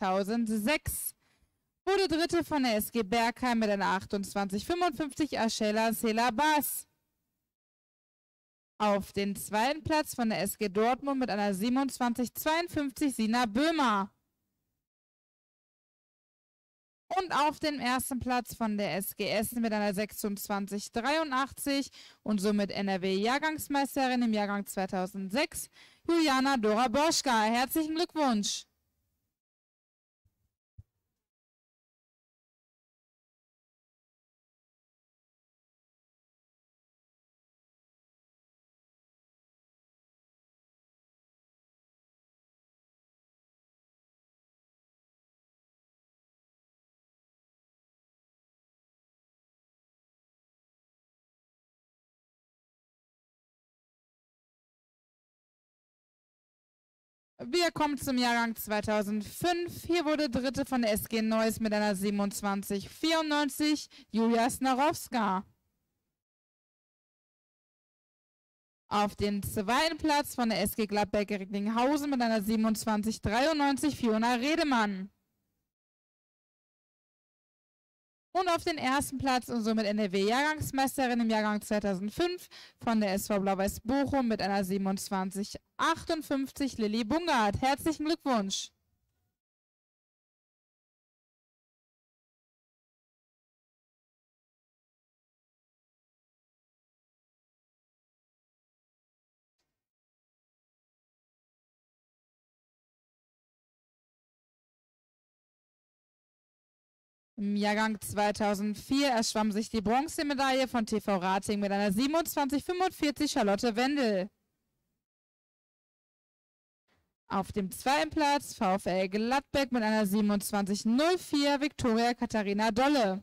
B: 2006. Wurde Dritte von der SG Bergheim mit einer 28,55 Ashela Selabas. Auf den zweiten Platz von der SG Dortmund mit einer 27,52 Sina Böhmer. Und auf dem ersten Platz von der SG Essen mit einer 26,83 und somit NRW-Jahrgangsmeisterin im Jahrgang 2006, Juliana Dora-Boschka. Herzlichen Glückwunsch! Wir kommen zum Jahrgang 2005. Hier wurde Dritte von der SG Neuss mit einer 27,94 Julia Snarowska. Auf den zweiten Platz von der SG Gladbeck-Recklinghausen mit einer 27,93 Fiona Redemann. Und auf den ersten Platz und somit NRW-Jahrgangsmeisterin im Jahrgang 2005 von der SV Blau-Weiß Bochum mit einer 27,58 Lilly Bungard. Herzlichen Glückwunsch! Im Jahrgang 2004 erschwamm sich die Bronzemedaille von TV Rating mit einer 27,45 Charlotte Wendel. Auf dem zweiten Platz VfL Gladbeck mit einer 27,04 Viktoria Katharina Dolle.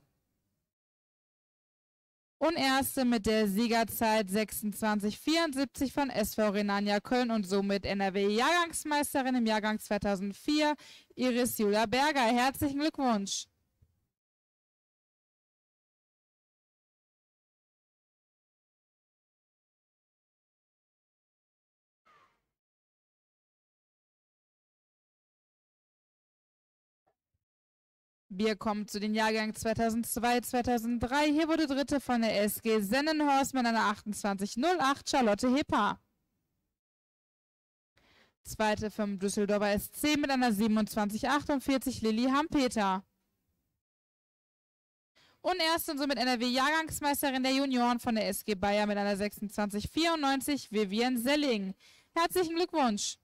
B: Und erste mit der Siegerzeit 26,74 von SV Rhenania Köln und somit NRW-Jahrgangsmeisterin im Jahrgang 2004, Iris Julia Berger. Herzlichen Glückwunsch! Wir kommen zu den Jahrgängen 2002, 2003. Hier wurde Dritte von der SG Sennenhorst mit einer 28,08 Charlotte Hipper. Zweite vom Düsseldorfer SC mit einer 27,48 Lilly Hampeter. Und erste und somit NRW-Jahrgangsmeisterin der Junioren von der SG Bayer mit einer 26,94 Vivian Selling. Herzlichen Glückwunsch!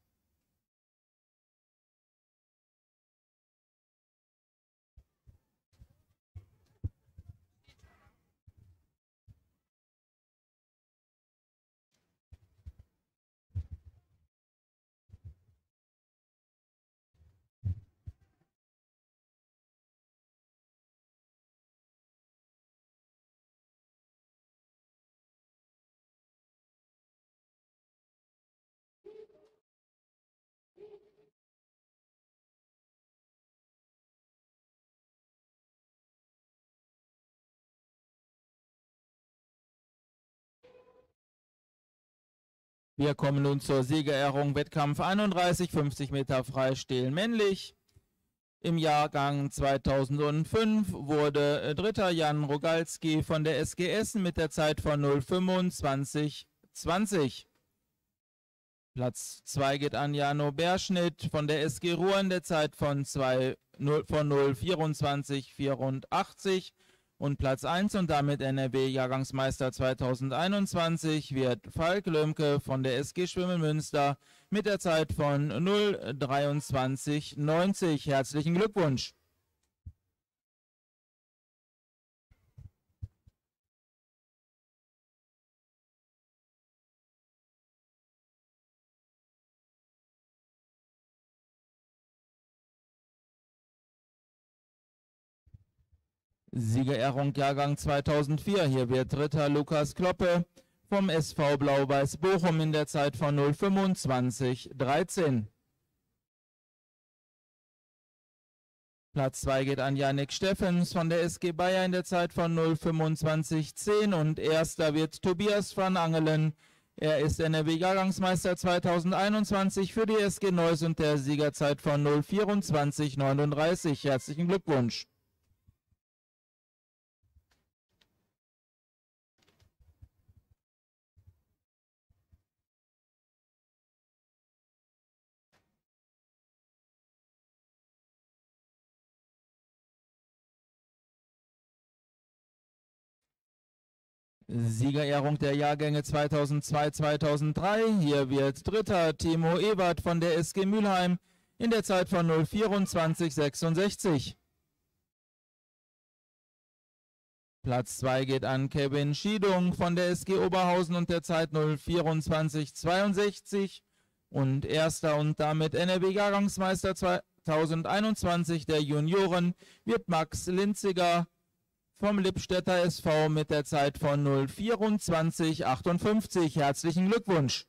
A: Wir kommen nun zur Siegerehrung Wettkampf 31, 50 Meter Freistil männlich. Im Jahrgang 2005 wurde Dritter Jan Rogalski von der SG Essen mit der Zeit von 0,25,20. Platz 2 geht an Jano Berschnitt von der SG Ruhr in der Zeit von 0,24,84. Und Platz 1 und damit NRW-Jahrgangsmeister 2021 wird Falk Lömke von der SG Schwimmen Münster mit der Zeit von 0,23,90. Herzlichen Glückwunsch! Siegerehrung Jahrgang 2004. Hier wird Dritter Lukas Kloppe vom SV Blau-Weiß Bochum in der Zeit von 0,25,13. Platz 2 geht an Yannick Steffens von der SG Bayer in der Zeit von 0,25,10 und erster wird Tobias van Angelen. Er ist NRW-Jahrgangsmeister 2021 für die SG Neuss und der Siegerzeit von 0,24,39. Herzlichen Glückwunsch! Siegerehrung der Jahrgänge 2002, 2003. Hier wird Dritter Timo Ebert von der SG Mülheim in der Zeit von 0,24,66. Platz 2 geht an Kevin Schiedung von der SG Oberhausen und der Zeit 0,24,62. Und erster und damit NRW-Jahrgangsmeister 2021 der Junioren wird Max Linziger vom Lippstädter SV mit der Zeit von 0,24,58. Herzlichen Glückwunsch!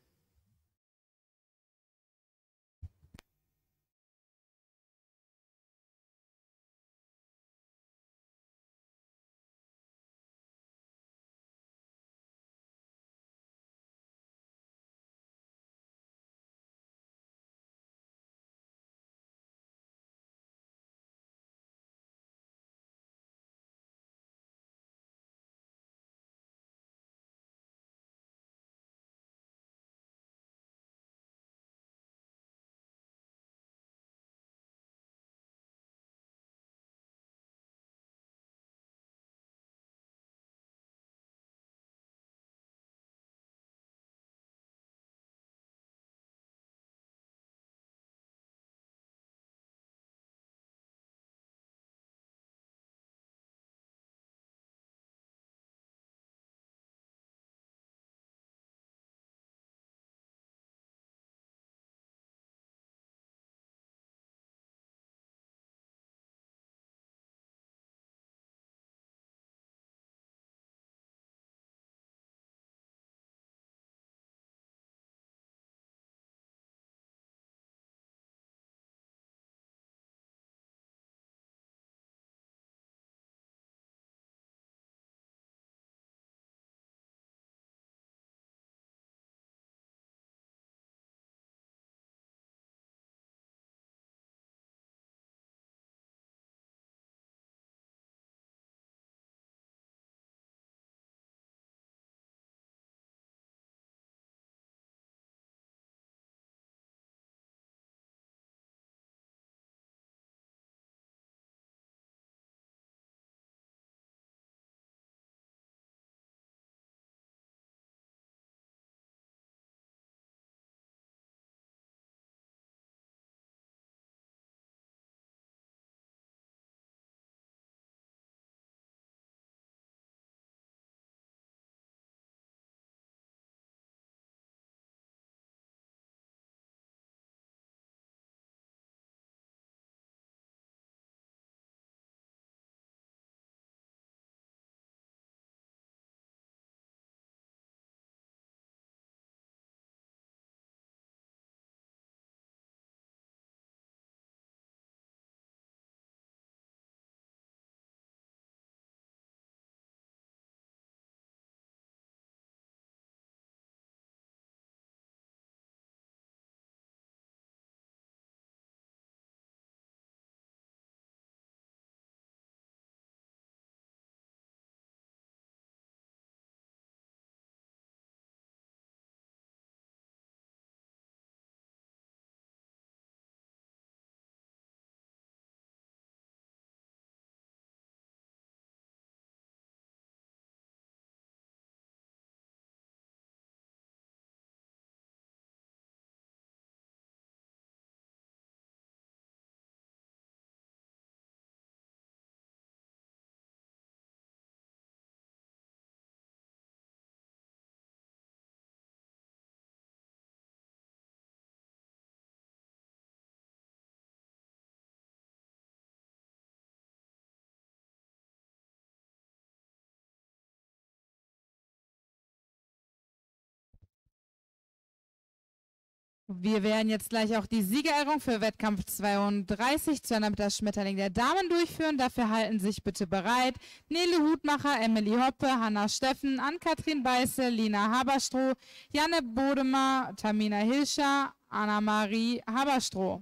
B: Wir werden jetzt gleich auch die Siegerehrung für Wettkampf 32 200 Meter Schmetterling der Damen durchführen. Dafür halten sich bitte bereit Nele Hutmacher, Emily Hoppe, Hanna Steffen, Ann-Kathrin Beiße, Lina Haberstroh, Janne Bodemer, Tamina Hilscher, Anna-Marie Haberstroh.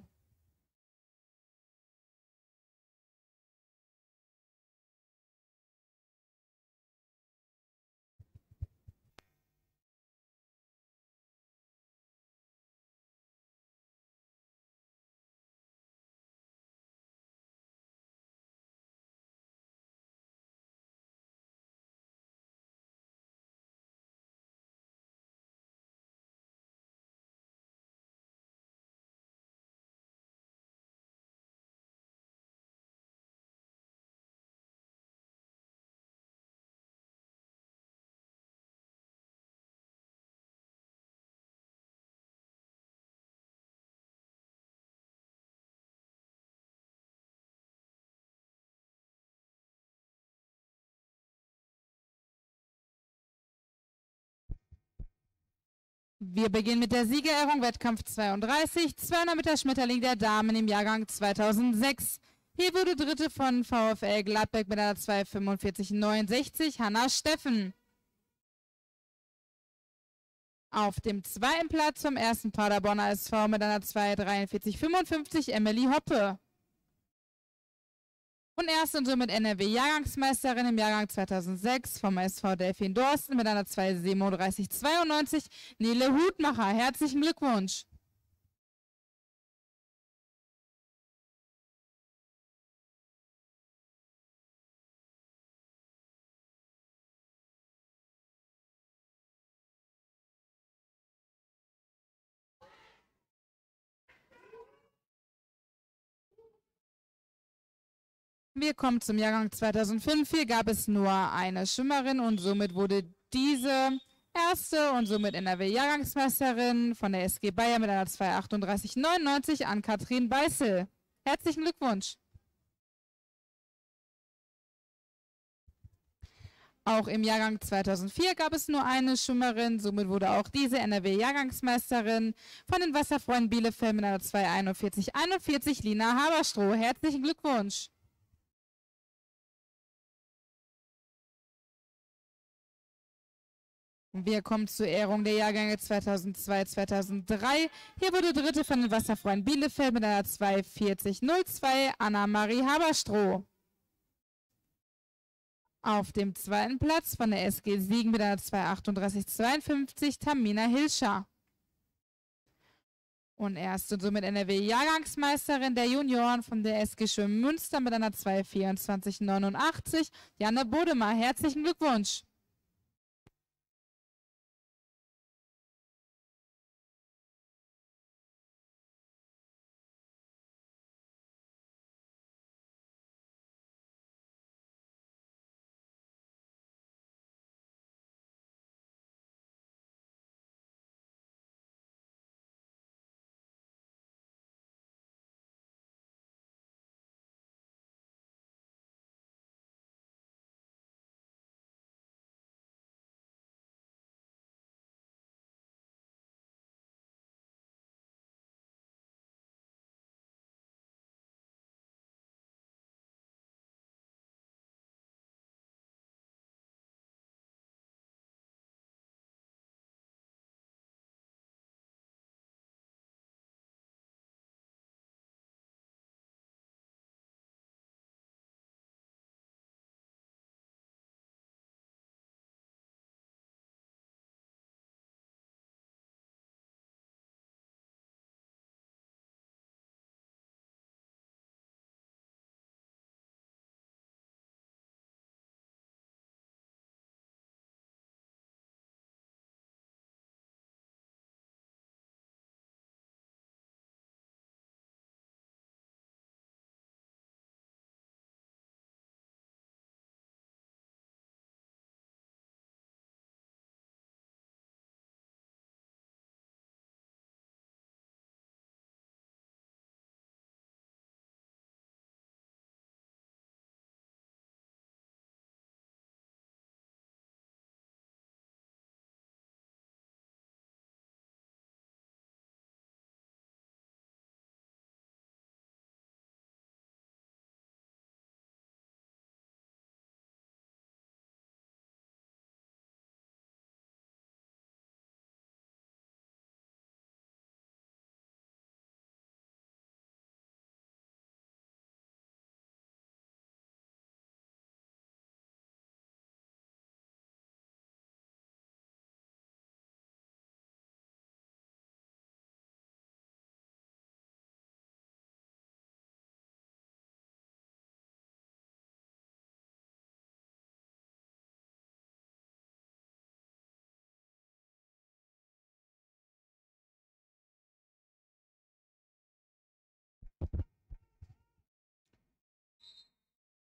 B: Wir beginnen mit der Siegerehrung, Wettkampf 32, 200 Meter Schmetterling der Damen im Jahrgang 2006. Hier wurde Dritte von VfL Gladbeck mit einer 2:45,69 Hanna Steffen. Auf dem zweiten Platz vom ersten Paderborner SV mit einer 2:43,55 Emily Hoppe. Und erst und somit NRW-Jahrgangsmeisterin im Jahrgang 2006 vom SV Delfin Dorsten mit einer 2:37,92 Nele Hutmacher. Herzlichen Glückwunsch! Wir kommen zum Jahrgang 2005. Hier gab es nur eine Schwimmerin und somit wurde diese erste und somit NRW-Jahrgangsmeisterin von der SG Bayern mit einer 2:38,99 Ann-Kathrin Beißel. Herzlichen Glückwunsch! Auch im Jahrgang 2004 gab es nur eine Schwimmerin, somit wurde auch diese NRW-Jahrgangsmeisterin von den Wasserfreunden Bielefeld mit einer 2:41,41 Lina Haberstroh. Herzlichen Glückwunsch! Wir kommen zur Ehrung der Jahrgänge 2002-2003. Hier wurde Dritte von den Wasserfreunden Bielefeld mit einer 2:40,02 Anna-Marie Haberstroh. Auf dem zweiten Platz von der SG Siegen mit einer 2:38,52 Tamina Hilscher. Und erst und somit NRW-Jahrgangsmeisterin der Junioren von der SG Schwimmen Münster mit einer 2:24,89 Janne Bodemer. Herzlichen Glückwunsch!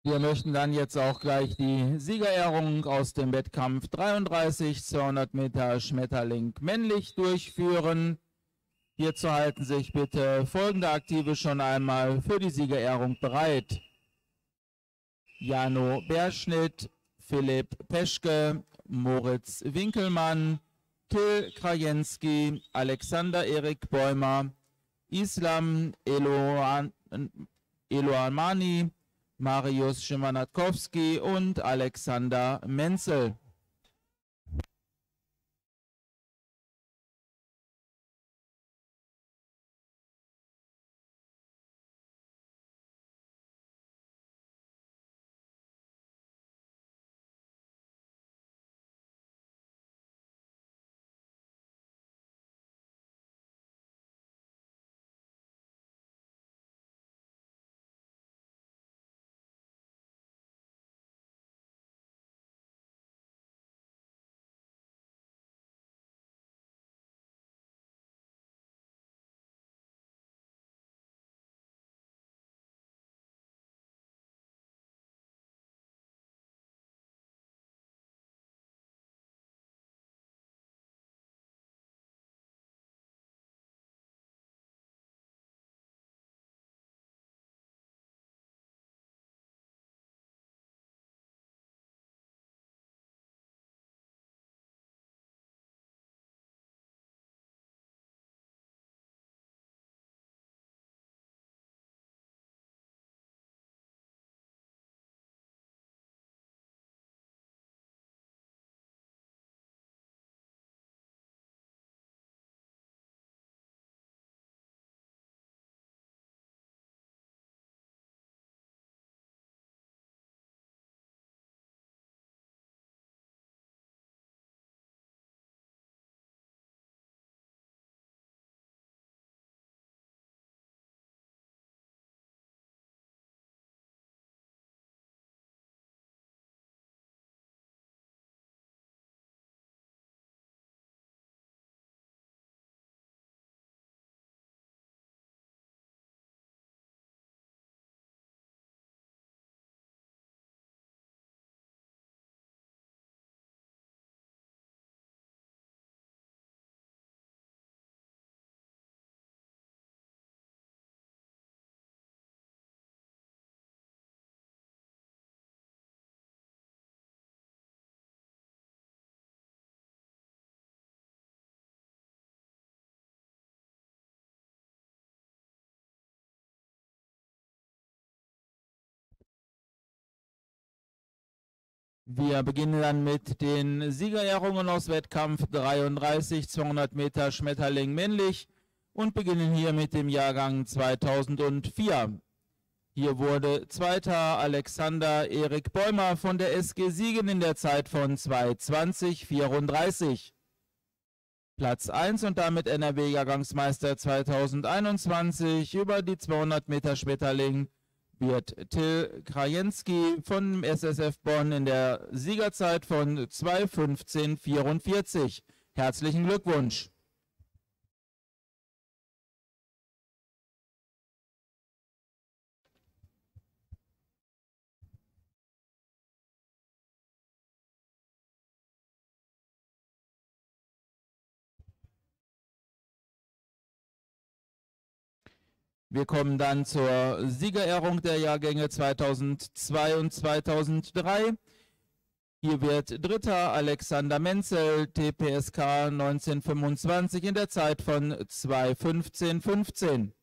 A: Wir möchten dann jetzt auch gleich die Siegerehrung aus dem Wettkampf 33, 200 Meter Schmetterling männlich durchführen. Hierzu halten sich bitte folgende Aktive schon einmal für die Siegerehrung bereit: Jano Berschnitt, Philipp Peschke, Moritz Winkelmann, Till Krajewski, Alexander Erik Bäumer, Islam Eloamani, Marius Schimanatkowski und Alexander Menzel. Wir beginnen dann mit den Siegerehrungen aus Wettkampf 33, 200 Meter Schmetterling männlich und beginnen hier mit dem Jahrgang 2004. Hier wurde Zweiter Alexander Erik Bäumer von der SG Siegen in der Zeit von 2:20,34. Platz 1 und damit NRW-Jahrgangsmeister 2021 über die 200 Meter Schmetterling wird Till Krajewski von SSF Bonn in der Siegerzeit von 2:15,44. Herzlichen Glückwunsch! Wir kommen dann zur Siegerehrung der Jahrgänge 2002 und 2003. Hier wird Dritter Alexander Menzel, TPSK 1925 in der Zeit von 2:15,15.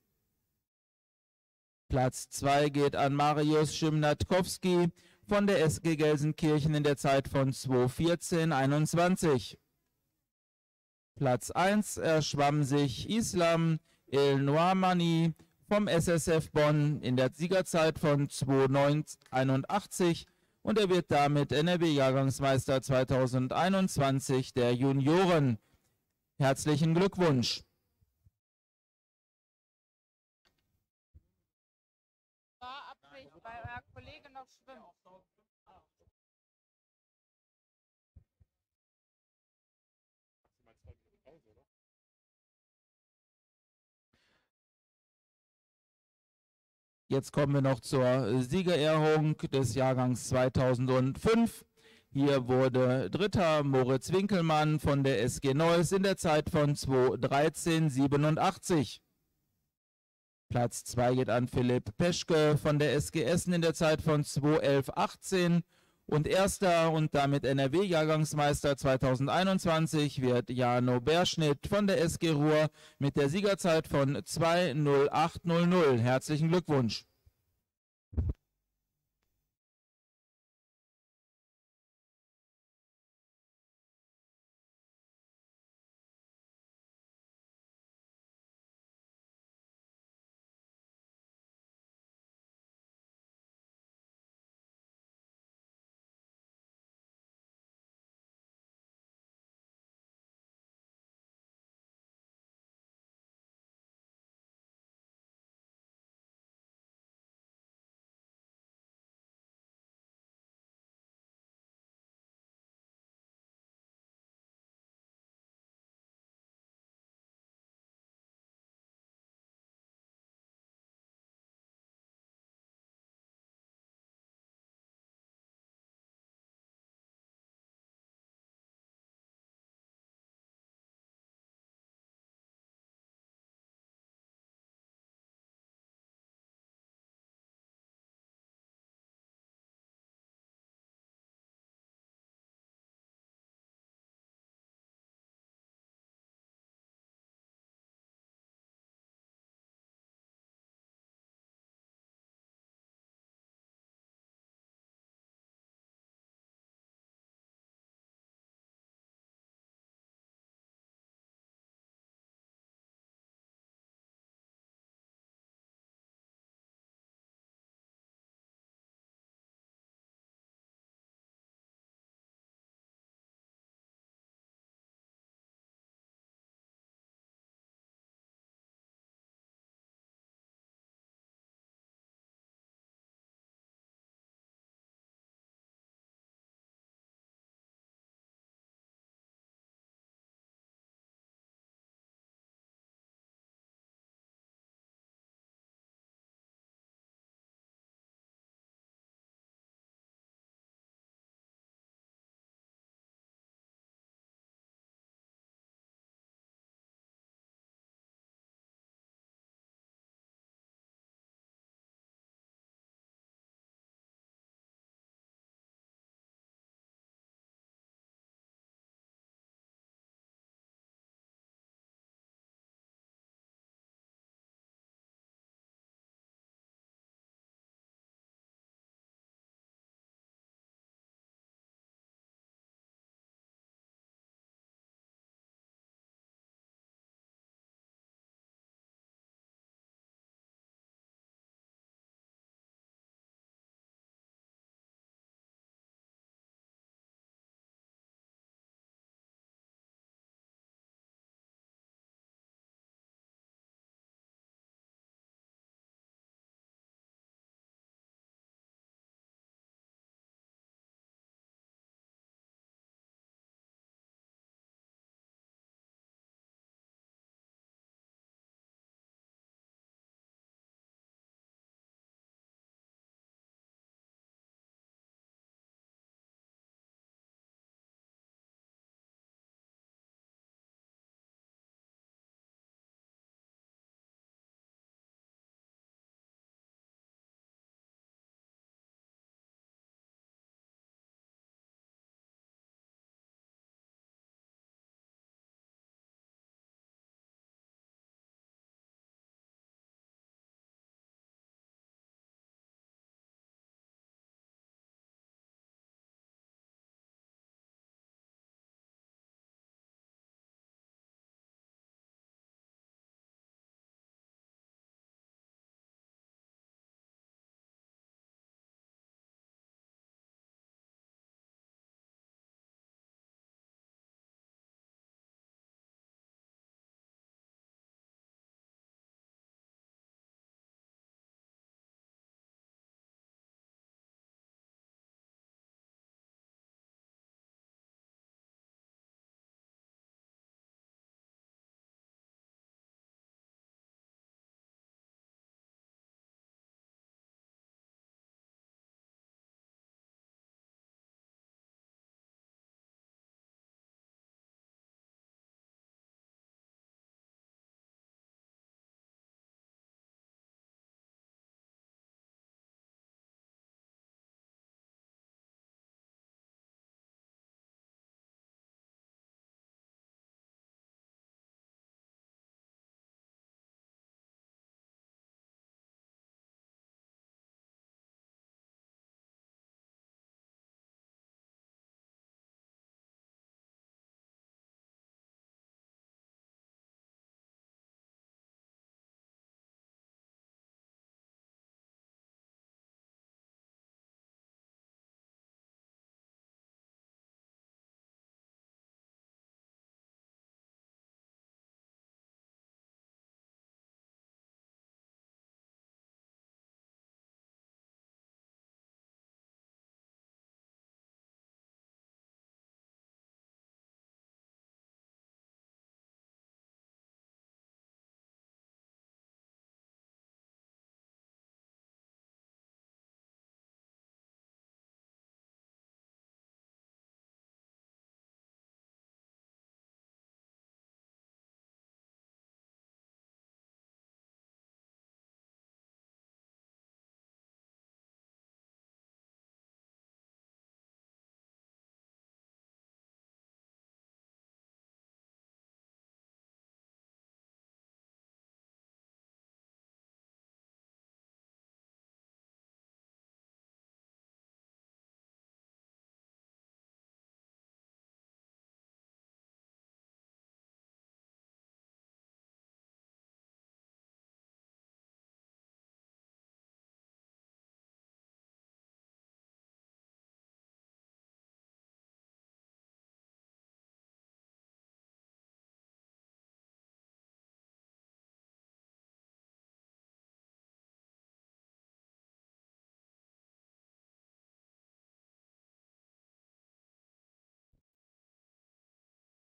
A: Platz 2 geht an Marius Schimnatkowski von der SG Gelsenkirchen in der Zeit von 2:14,21. Platz 1 erschwamm sich Islam El-Noamani vom SSF Bonn in der Siegerzeit von 2:9,81 und er wird damit NRW-Jahrgangsmeister 2021 der Junioren. Herzlichen Glückwunsch!
B: War Absicht, weil euer Kollege noch schwimmt.
A: Jetzt kommen wir noch zur Siegerehrung des Jahrgangs 2005. Hier wurde Dritter Moritz Winkelmann von der SG Neuss in der Zeit von 2:13,87. Platz 2 geht an Philipp Peschke von der SG Essen in der Zeit von 2:11,18. Und erster und damit NRW-Jahrgangsmeister 2021 wird Jano Berschnitt von der SG Ruhr mit der Siegerzeit von 2:08,00. Herzlichen Glückwunsch.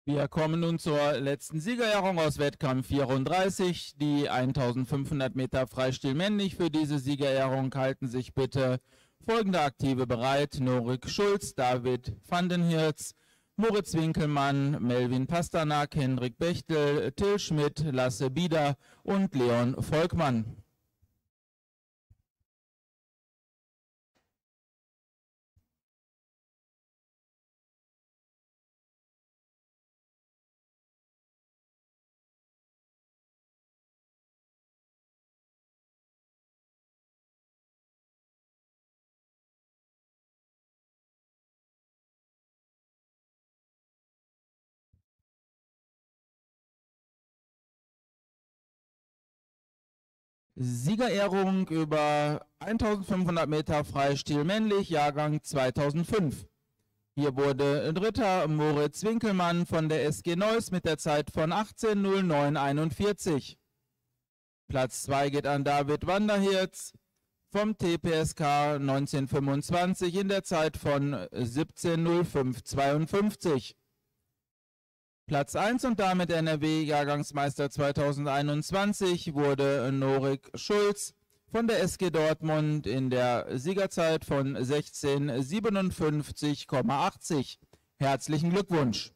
A: Wir kommen nun zur letzten Siegerehrung aus Wettkampf 34. Die 1500 Meter Freistil männlich. Für diese Siegerehrung halten sich bitte folgende Aktive bereit: Norik Schulz, David van den Hirz, Moritz Winkelmann, Melvin Pasternak, Hendrik Bechtel, Till Schmidt, Lasse Bieder und Leon Volkmann. Siegerehrung über 1500 Meter Freistil männlich, Jahrgang 2005. Hier wurde Dritter Moritz Winkelmann von der SG Neuss mit der Zeit von 18:09:41. Platz 2 geht an David Wanderhirz vom TPSK 1925 in der Zeit von 17:05:52. Platz 1 und damit NRW-Jahrgangsmeister 2021 wurde Norik Schulz von der SG Dortmund in der Siegerzeit von 16:57,80. Herzlichen Glückwunsch!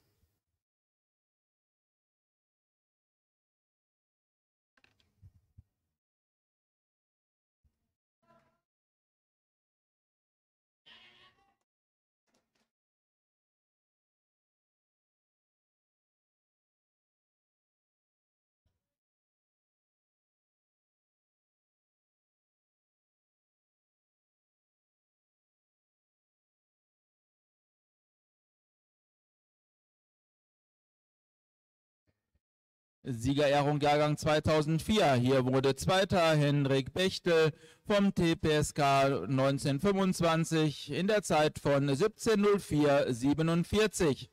A: Siegerehrung Jahrgang 2004. Hier wurde Zweiter Hendrik Bechtel vom TPSK 1925 in der Zeit von 17:04:47.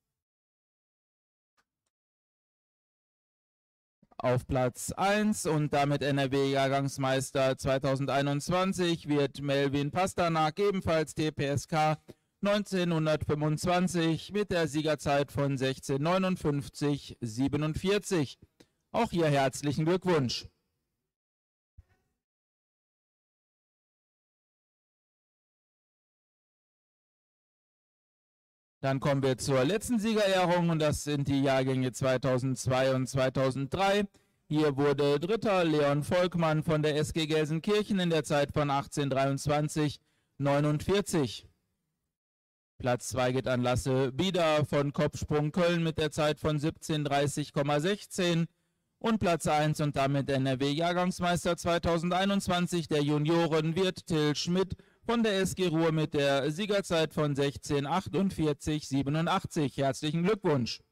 A: Auf Platz 1 und damit NRW-Jahrgangsmeister 2021 wird Melvin Pasternak, ebenfalls TPSK 1925 mit der Siegerzeit von 16:59:47. Auch hier herzlichen Glückwunsch! Dann kommen wir zur letzten Siegerehrung und das sind die Jahrgänge 2002 und 2003. Hier wurde Dritter Leon Volkmann von der SG Gelsenkirchen in der Zeit von 18:23:49. Platz 2 geht an Lasse Bieder von Kopfsprung Köln mit der Zeit von 17:30,16. Und Platz 1 und damit NRW-Jahrgangsmeister 2021 der Junioren wird Till Schmidt von der SG Ruhr mit der Siegerzeit von 16:48:87. Herzlichen Glückwunsch!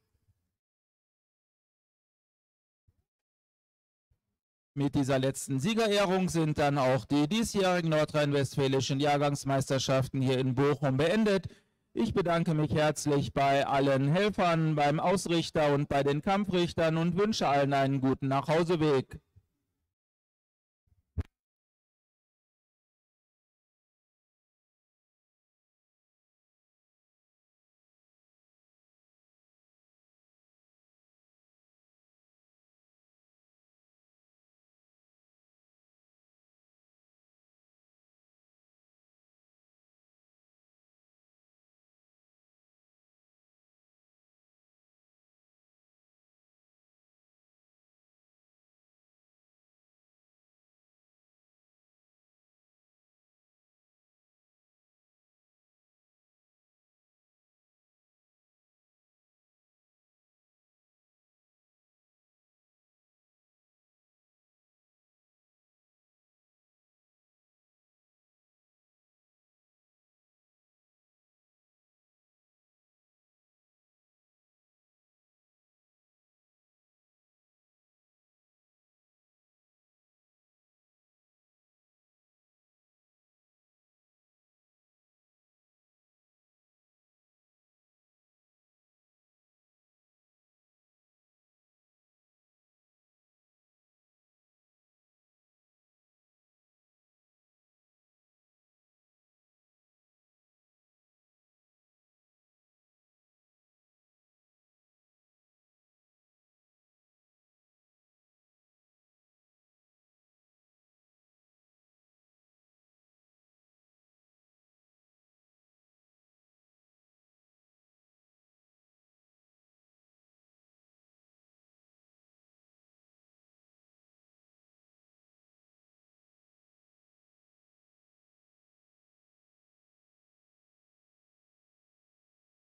A: Mit dieser letzten Siegerehrung sind dann auch die diesjährigen nordrhein-westfälischen Jahrgangsmeisterschaften hier in Bochum beendet. Ich bedanke mich herzlich bei allen Helfern, beim Ausrichter und bei den Kampfrichtern und wünsche allen einen guten Nachhauseweg.